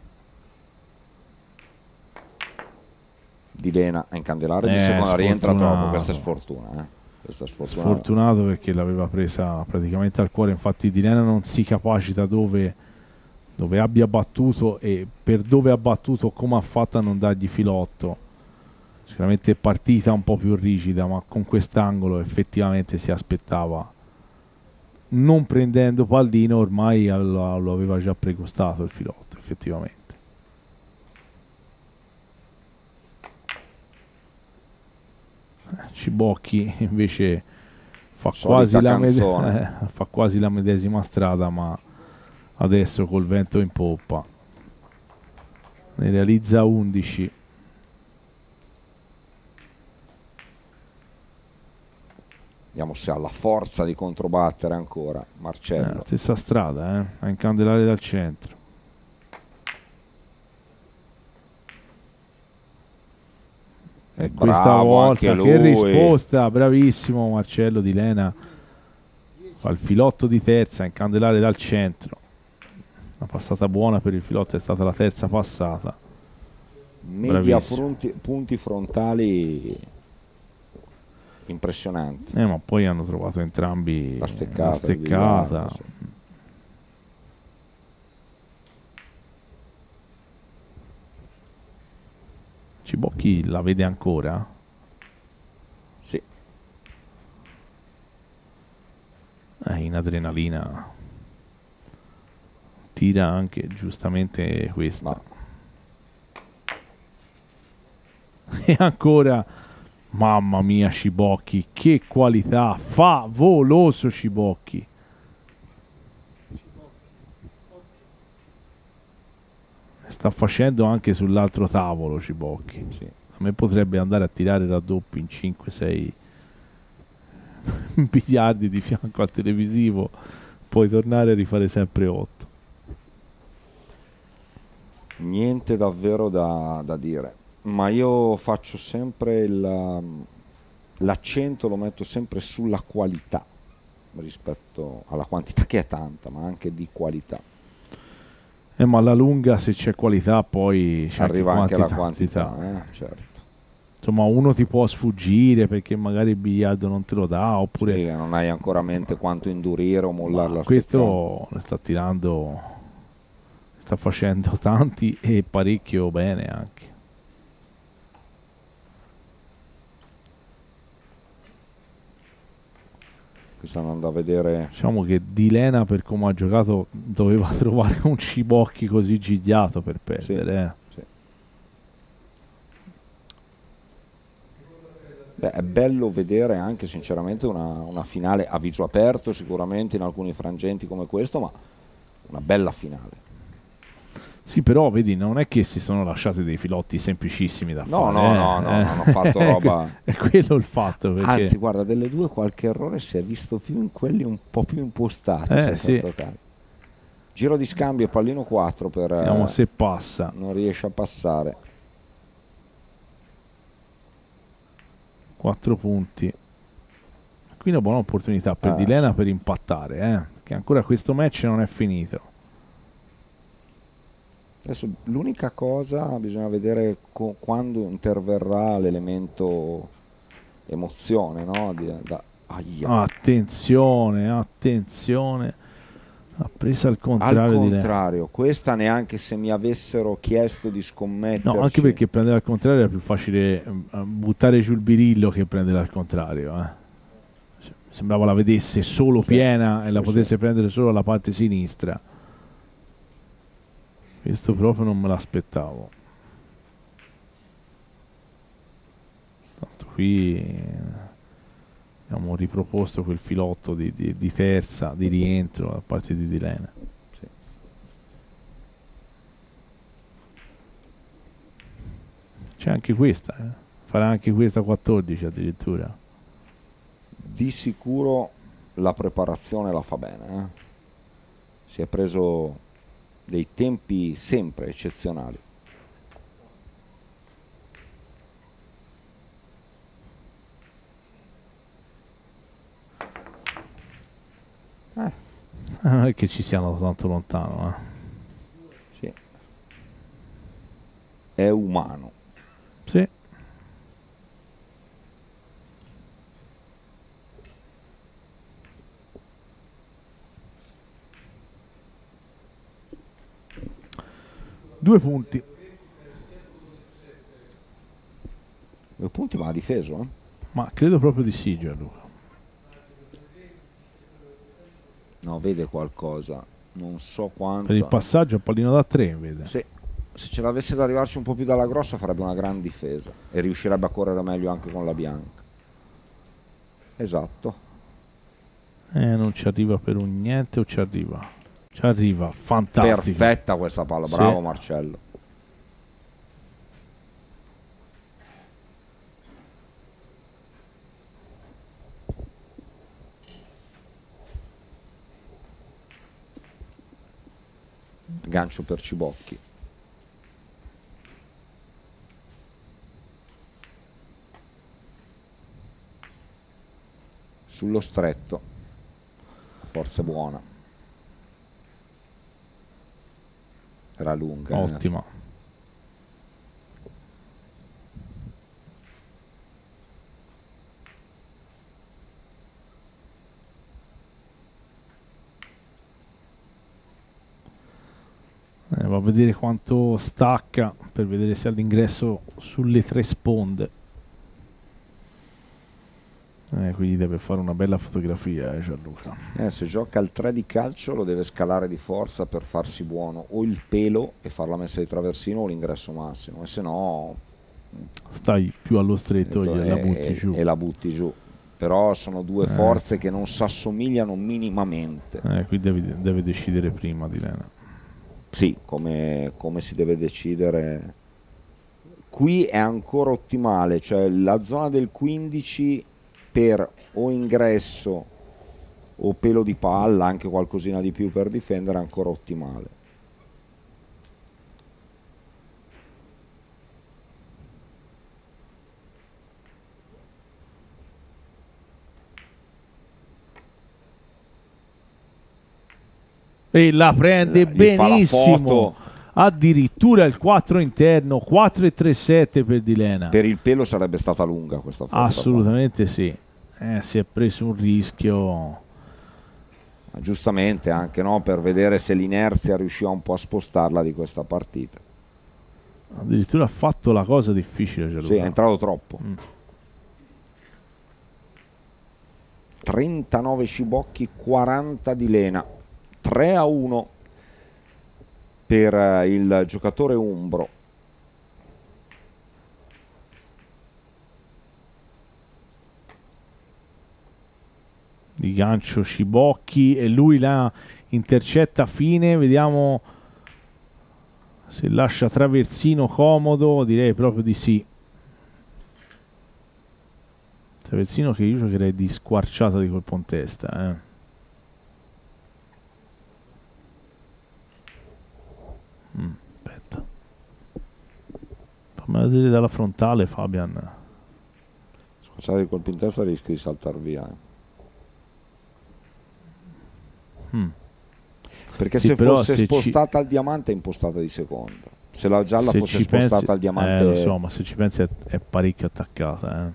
Di Lena a incandelare, di seconda rientra troppo, questa è sfortuna, Questa è sfortunato perché l'aveva presa praticamente al cuore. Infatti Di Lena non si capacita dove abbia battuto, e per dove ha battuto come ha fatto a non dargli filotto. Sicuramente è partita un po' più rigida, ma con quest'angolo effettivamente si aspettava, non prendendo pallino, ormai lo aveva già pregustato il filotto effettivamente. Cibocchi invece fa quasi la medesima strada, ma adesso col vento in poppa ne realizza 11. Vediamo se ha la forza di controbattere ancora Marcello. Stessa strada, a incandelare dal centro. E questa volta che risposta, bravissimo Marcello Di Lena, fa il filotto di terza, incandelare dal centro. Una passata buona per il filotto, è stata la terza passata. Media punti frontali impressionanti. Ma poi hanno trovato entrambi la steccata. Cibocchi la vede ancora? Sì. In adrenalina tira anche giustamente questa. No. E ancora, mamma mia, Cibocchi, che qualità, favoloso Cibocchi. Sta facendo anche sull'altro tavolo Cibocchi. Sì. A me potrebbe andare a tirare raddoppi in 5-6 biliardi di fianco al televisivo, poi tornare a rifare sempre 8. Niente davvero da dire, ma io faccio sempre l'accento, lo metto sempre sulla qualità rispetto alla quantità, che è tanta, ma anche di qualità. Ma alla lunga, se c'è qualità, poi c'è arriva anche la quantità, certo. Insomma, uno ti può sfuggire perché magari il biliardo non te lo dà, oppure sì, non hai ancora a mente quanto indurire o mollare la questo ne sta tirando, sta facendo tanti e parecchio bene anche. Sto andando a vedere. Diciamo che Di Lena, per come ha giocato, doveva trovare un Cibocchi così gigliato per perdere. Sì. Beh, è bello vedere anche sinceramente una finale a viso aperto, sicuramente in alcuni frangenti come questo, ma una bella finale. Sì, però vedi, non è che si sono lasciati dei filotti semplicissimi da fare. No, non ho fatto roba. È quello il fatto. Perché... Anzi, guarda, delle due qualche errore si è visto più in quelli un po' più impostati. Sì. Giro di scambio, pallino 4 per... Vediamo se passa. Non riesce a passare. 4 punti. Qui una buona opportunità per Di Lena per impattare, che ancora questo match non è finito. Adesso l'unica cosa, bisogna vedere quando interverrà l'elemento emozione, no? Attenzione, ha preso al contrario. Al contrario, questa neanche se mi avessero chiesto di scommetterci. No, anche perché prendere al contrario è più facile buttare giù il birillo che prendere al contrario. Sembrava la vedesse solo piena e la potesse prendere solo alla parte sinistra. Questo proprio non me l'aspettavo. qui abbiamo riproposto quel filotto di terza, di rientro da parte di Dilena. Sì. C'è anche questa, farà anche questa 14 addirittura. Di sicuro la preparazione la fa bene, si è preso dei tempi sempre eccezionali. Non è che ci siano tanto lontano, Sì. È umano. Sì. Due punti. 2 punti, ma ha difeso, Ma credo proprio di sì, Gianluca. No, vede qualcosa, non so quanto. Per il passaggio a pallino da 3, vede. Sì. Se ce l'avesse da arrivarci un po' più dalla grossa farebbe una gran difesa e riuscirebbe a correre meglio anche con la bianca. Esatto. Non ci arriva per un niente o ci arriva? Ci arriva, fantastico. Perfetta questa palla, Sì. bravo Marcello. Gancio per Cibocchi. Sullo stretto, forza buona, era lunga. Ottima. Va a vedere quanto stacca per vedere se all'ingresso sulle 3 sponde. Quindi deve fare una bella fotografia, Gianluca. Se gioca al 3 di calcio lo deve scalare di forza per farsi buono, o il pelo e far la messa di traversino o l'ingresso massimo, e se no stai più allo stretto e la butti giù. E la butti giù. Però sono due forze che non si assomigliano minimamente. Qui deve decidere prima di Lena. Sì, come si deve decidere. Qui è ancora ottimale, cioè la zona del 15 per o ingresso o pelo di palla, anche qualcosina di più per difendere, è ancora ottimale. E la prende benissimo, addirittura il 4 interno, 4,37 per Dilena. Per il pelo sarebbe stata lunga questa forza. Assolutamente qua. Sì, si è preso un rischio. Giustamente anche, no? Per vedere se l'inerzia riusciva un po' a spostarla di questa partita. Addirittura ha fatto la cosa difficile. Sì, è entrato troppo. 39 Scibocchi, 40 di Lena. 3-1 per il giocatore umbro. Di gancio Scibocchi e lui la intercetta a fine. Vediamo se lascia traversino comodo. Direi proprio di sì. Traversino che io giocherei di squarciata di colpo in testa. Aspetta, fammi vedere dalla frontale, Fabian. Squarciata di colpo in testa, rischi di saltare via. Perché sì, se fosse spostata al diamante è impostata di seconda. Se la gialla fosse spostata al diamante, lo so, ma se ci pensi è parecchio attaccata.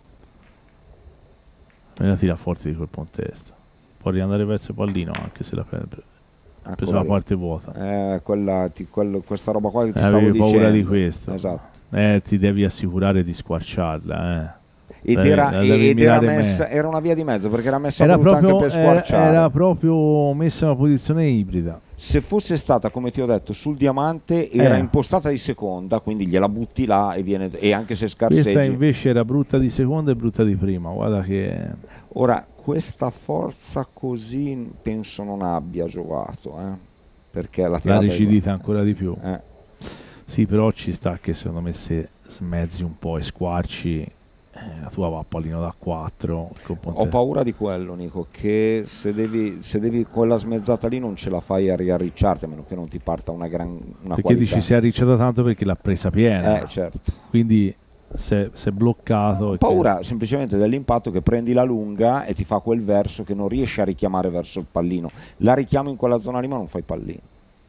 Me la tira forte di colpo in testa. Può riandare verso il pallino anche se la prende. Ha preso la parte vuota. Questa roba qua che ti stavo dicendo. Avevi paura di questo. Esatto. Ti devi assicurare di squarciarla. era una via di mezzo, perché era messa brutta anche per squarciare. Era proprio messa in una posizione ibrida. Se fosse stata, come ti ho detto, sul diamante, era impostata di seconda, quindi gliela butti là e anche se scarseggi. Questa invece era brutta di seconda e brutta di prima. Guarda che... Ora, questa forza così penso non abbia giovato, perché la rigidità ancora di più. Sì, però ci sta che secondo me se smezzi un po' e squarci, la tua va a pallino da 4. Ho paura di quello, Nico, che se devi quella smezzata lì non ce la fai a riarricciarti, a meno che non ti parta una perché qualità. Dici si è arricciata tanto perché l'ha presa piena. Certo. Quindi se è bloccato. Ho paura semplicemente dell'impatto, che prendi la lunga e ti fa quel verso che non riesci a richiamare verso il pallino. La richiamo in quella zona lì, ma non fai pallino.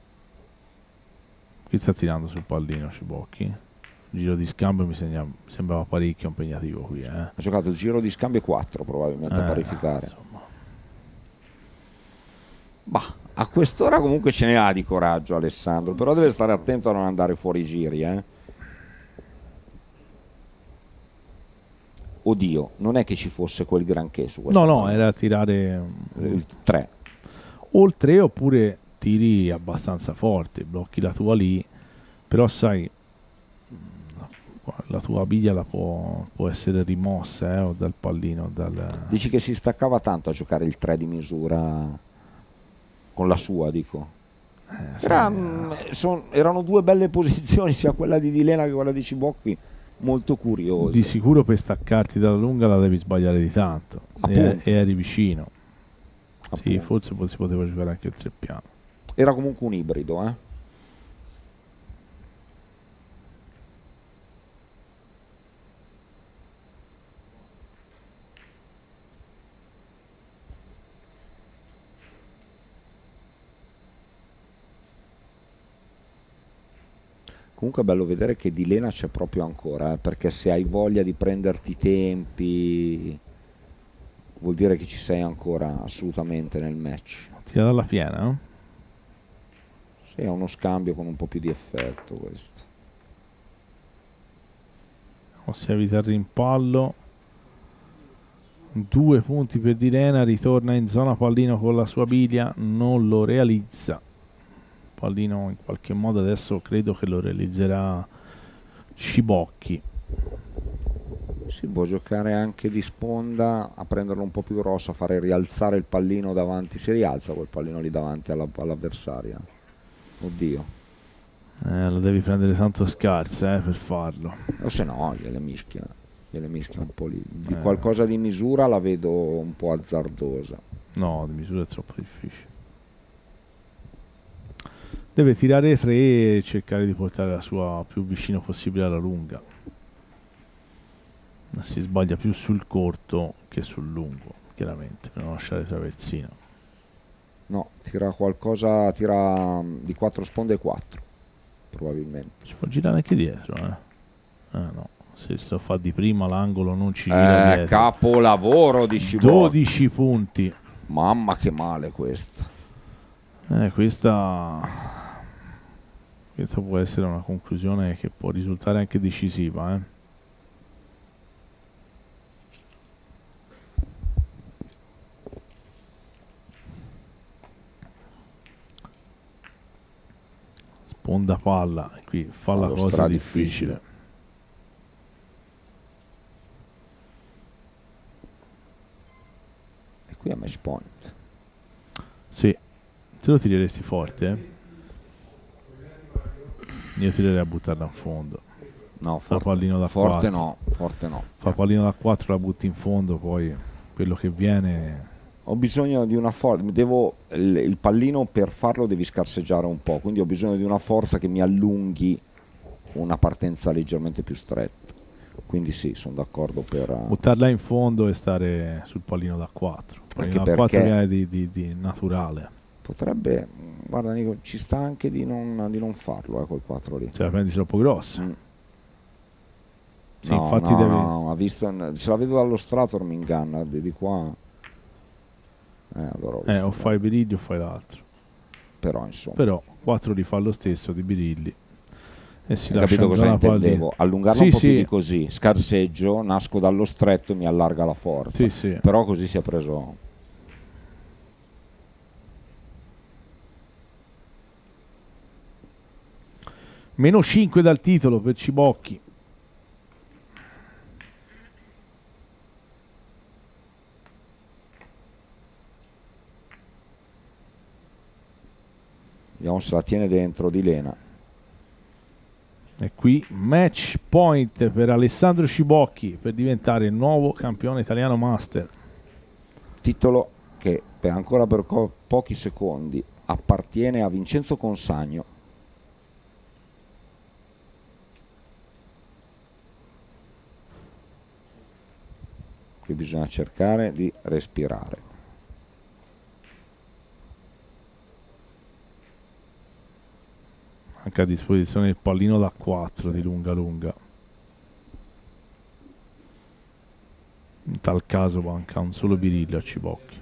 Qui sta tirando sul pallino Cibocchi. Giro di scambio mi sembrava parecchio impegnativo qui. Ha giocato il giro di scambio 4 probabilmente a parificare. A quest'ora comunque ce ne ha di coraggio Alessandro, però deve stare attento a non andare fuori giri. Oddio, non è che ci fosse quel granché su questo. No, era tirare il 3. O il 3 oppure tiri abbastanza forte, blocchi la tua lì, però sai, la tua biglia può essere rimossa o dal pallino. Dici che si staccava tanto a giocare il 3 di misura con la sua, dico. Erano due belle posizioni, sia quella di Dilena che quella di Cibocchi, molto curiose. Di sicuro per staccarti dalla lunga la devi sbagliare di tanto e eri vicino. Sì, forse si poteva giocare anche il 3 piano. Era comunque un ibrido, Comunque è bello vedere che di Lena c'è proprio ancora, perché se hai voglia di prenderti i tempi vuol dire che ci sei ancora assolutamente nel match. Tira dalla piena, no? Sì, è uno scambio con un po' più di effetto questo. Si evita il rimpallo. 2 punti per Di Lena, ritorna in zona pallino con la sua biglia, non lo realizza. Pallino in qualche modo adesso credo che lo realizzerà Cibocchi. Si può giocare anche di sponda, a prenderlo un po' più grosso, a fare rialzare il pallino davanti. Si rialza quel pallino lì davanti all'avversaria. Oddio. Lo devi prendere tanto scarsa per farlo. O se no gliele mischia un po' lì. Di qualcosa di misura la vedo un po' azzardosa. No, di misura è troppo difficile. Deve tirare 3 e cercare di portare la sua più vicino possibile alla lunga. Si sbaglia più sul corto che sul lungo, chiaramente, per non lasciare traversino. No, tira qualcosa, tira di 4 sponde e 4, probabilmente. Ci può girare anche dietro, no, se lo fa di prima l'angolo non ci gira dietro. Capolavoro di Cibocchi. 12 punti. Mamma che male questa. Questa può essere una conclusione che può risultare anche decisiva, Sponda palla, qui fa la cosa difficile. E qui è match point. Sì, te lo tireresti forte, Io tirerei a buttarla in fondo. No, pallino da forte 4. no, forte no. Fa pallino da 4, la butti in fondo, poi quello che viene... Ho bisogno di una forza, il pallino per farlo devi scarseggiare un po', quindi ho bisogno di una forza che mi allunghi una partenza leggermente più stretta. Quindi sì, sono d'accordo per... buttarla in fondo e stare sul pallino da 4. Il pallino da 4 viene di naturale. Potrebbe, guarda Nico, ci sta anche di non farlo quel 4 lì. Cioè la prendi troppo grossa. Sì, no, infatti no, devi... no, se la vedo dallo strator mi inganna, di qua... allora o fai Birilli o fai l'altro. Però insomma. Però 4 li fa lo stesso di Birilli. E si Hai capito cosa intendevo? Allungarla sì, un po' sì. più di così, scarseggio, nasco dallo stretto e mi allarga la forza. Sì, sì. Però così si è preso. Meno 5 dal titolo per Cibocchi. Vediamo se la tiene dentro di Lena. E qui match point per Alessandro Cibocchi per diventare il nuovo campione italiano master. Titolo che ancora per pochi secondi appartiene a Vincenzo Consagno. Qui bisogna cercare di respirare. Anche a disposizione il pallino da 4 di lunga lunga. In tal caso manca un solo birillo a Cibocchi.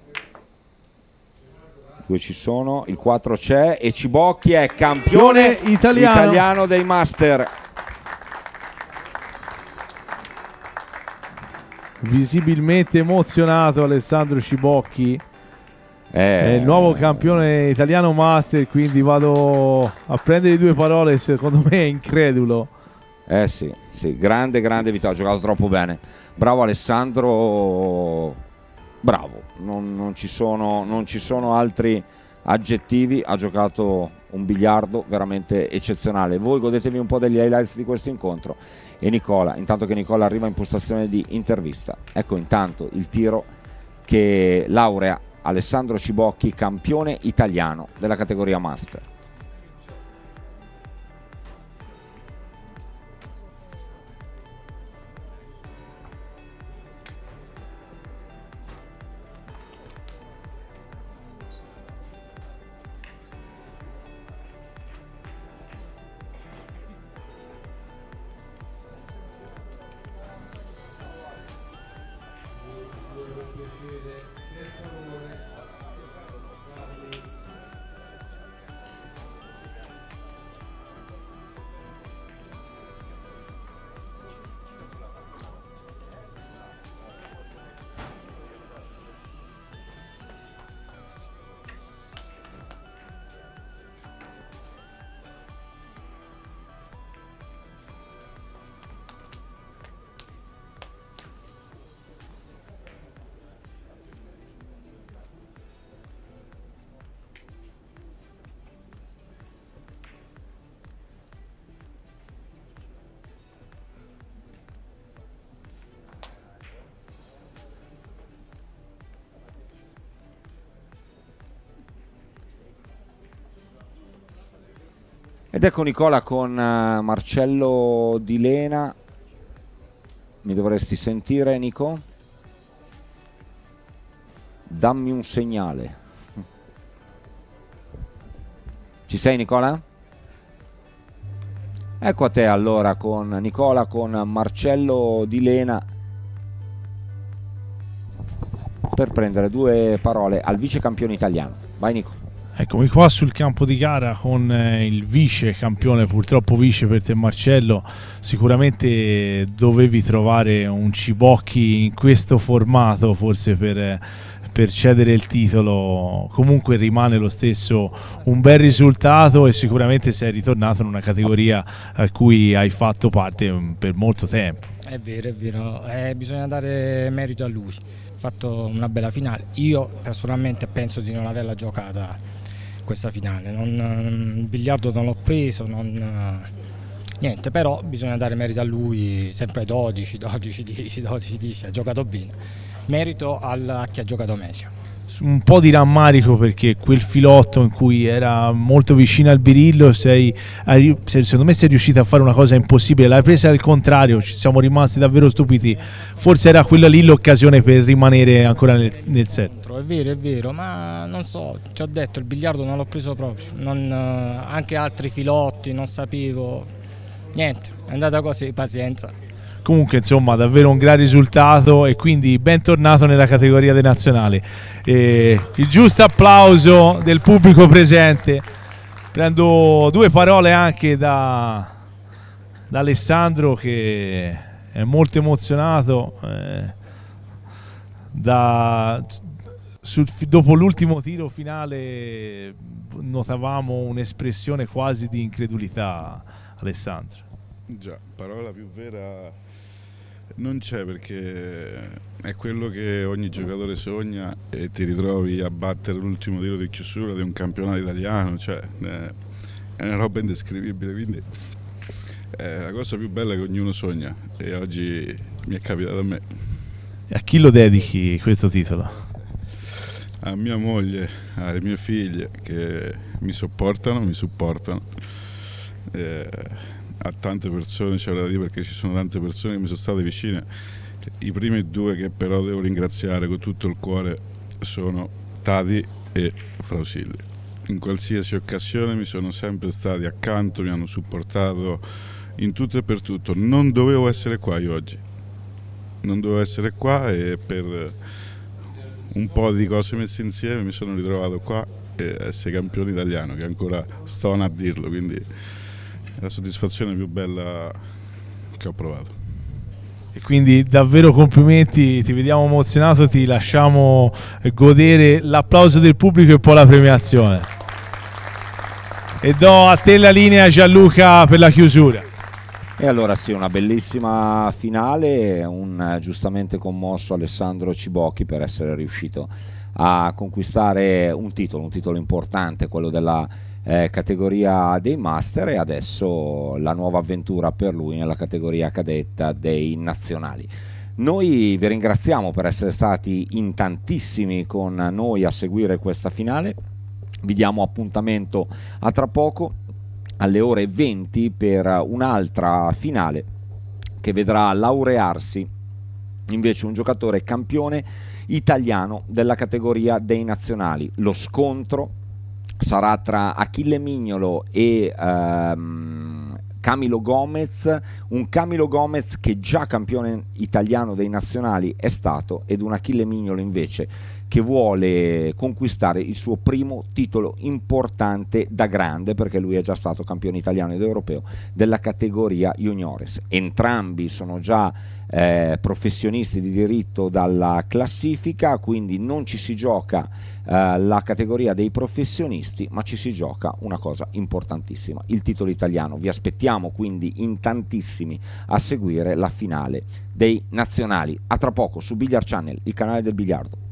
2 ci sono, il 4 c'è e Cibocchi è campione italiano dei master. Visibilmente emozionato Alessandro Cibocchi. È il nuovo campione italiano master, quindi vado a prendere 2 parole, secondo me è incredulo. Sì, grande vittoria, ha giocato troppo bene. Bravo Alessandro, bravo, non ci sono altri aggettivi, ha giocato un biliardo veramente eccezionale. Voi godetevi un po' degli highlights di questo incontro e Nicola, intanto che Nicola arriva in postazione di intervista, ecco intanto il tiro che laurea Alessandro Cibocchi, campione italiano della categoria master. Ed ecco Nicola con Marcello Di Lena. Mi dovresti sentire, Nico? Dammi un segnale. Ci sei, Nicola? Ecco a te allora con Nicola, con Marcello Di Lena, per prendere 2 parole al vice campione italiano. Vai Nico. Eccomi qua sul campo di gara con il vice campione, purtroppo vice per te Marcello. Sicuramente dovevi trovare un Cibocchi in questo formato forse per cedere il titolo. Comunque rimane lo stesso un bel risultato e sicuramente sei ritornato in una categoria a cui hai fatto parte per molto tempo. È vero, bisogna dare merito a lui, ha fatto una bella finale. Io personalmente penso di non averla giocata questa finale, il biliardo non l'ho preso, niente, però bisogna dare merito a lui, sempre 12, 10, ha giocato bene, merito a chi ha giocato meglio. Un po' di rammarico perché quel filotto in cui era molto vicino al birillo, secondo me sei riuscito a fare una cosa impossibile, l'hai presa al contrario, ci siamo rimasti davvero stupiti, forse era quella lì l'occasione per rimanere ancora nel set. È vero, ma non so, ti ho detto, il biliardo non l'ho preso proprio, anche altri filotti non sapevo, niente, è andata così, pazienza. Comunque insomma davvero un gran risultato e quindi bentornato nella categoria dei nazionali. Il giusto applauso del pubblico presente Prendo due parole anche da Alessandro, che è molto emozionato dopo l'ultimo tiro finale. Notavamo un'espressione quasi di incredulità, Alessandro. Già, parola più vera non c'è, perché è quello che ogni giocatore sogna, e ti ritrovi a battere l'ultimo tiro di chiusura di un campionato italiano, cioè è una roba indescrivibile, quindi è la cosa più bella che ognuno sogna, e oggi mi è capitato a me. E a chi lo dedichi questo titolo? A mia moglie, alle mie figlie che mi supportano, a tante persone, c'è da dire, perché ci sono tante persone che mi sono state vicine. I primi due che però devo ringraziare con tutto il cuore sono Tati e Frausilli. In qualsiasi occasione mi sono sempre stati accanto, mi hanno supportato in tutto e per tutto. Non dovevo essere qua io oggi, non dovevo essere qua, e per un po' di cose messe insieme mi sono ritrovato qua e essere campione italiano, che ancora sto a dirlo, quindi è la soddisfazione più bella che ho provato. E quindi davvero complimenti, ti vediamo emozionato, ti lasciamo godere l'applauso del pubblico e poi la premiazione. E do a te la linea, Gianluca, per la chiusura. E allora sì, una bellissima finale, un giustamente commosso Alessandro Cibocchi per essere riuscito a conquistare un titolo importante, quello della categoria dei master, e adesso la nuova avventura per lui nella categoria cadetta dei nazionali. Noi vi ringraziamo per essere stati in tantissimi con noi a seguire questa finale, vi diamo appuntamento a tra poco alle ore 20 per un'altra finale che vedrà laurearsi invece un giocatore campione italiano della categoria dei nazionali. Lo scontro sarà tra Achille Mignolo e Camilo Gomez, un Camilo Gomez che già campione italiano dei nazionali è stato, ed un Achille Mignolo invece che vuole conquistare il suo primo titolo importante da grande, perché lui è già stato campione italiano ed europeo della categoria juniores. Entrambi sono già professionisti di diritto dalla classifica, quindi non ci si gioca la categoria dei professionisti, ma ci si gioca una cosa importantissima, il titolo italiano. Vi aspettiamo quindi in tantissimi a seguire la finale dei nazionali. A tra poco su Billiard Channel, il canale del biliardo.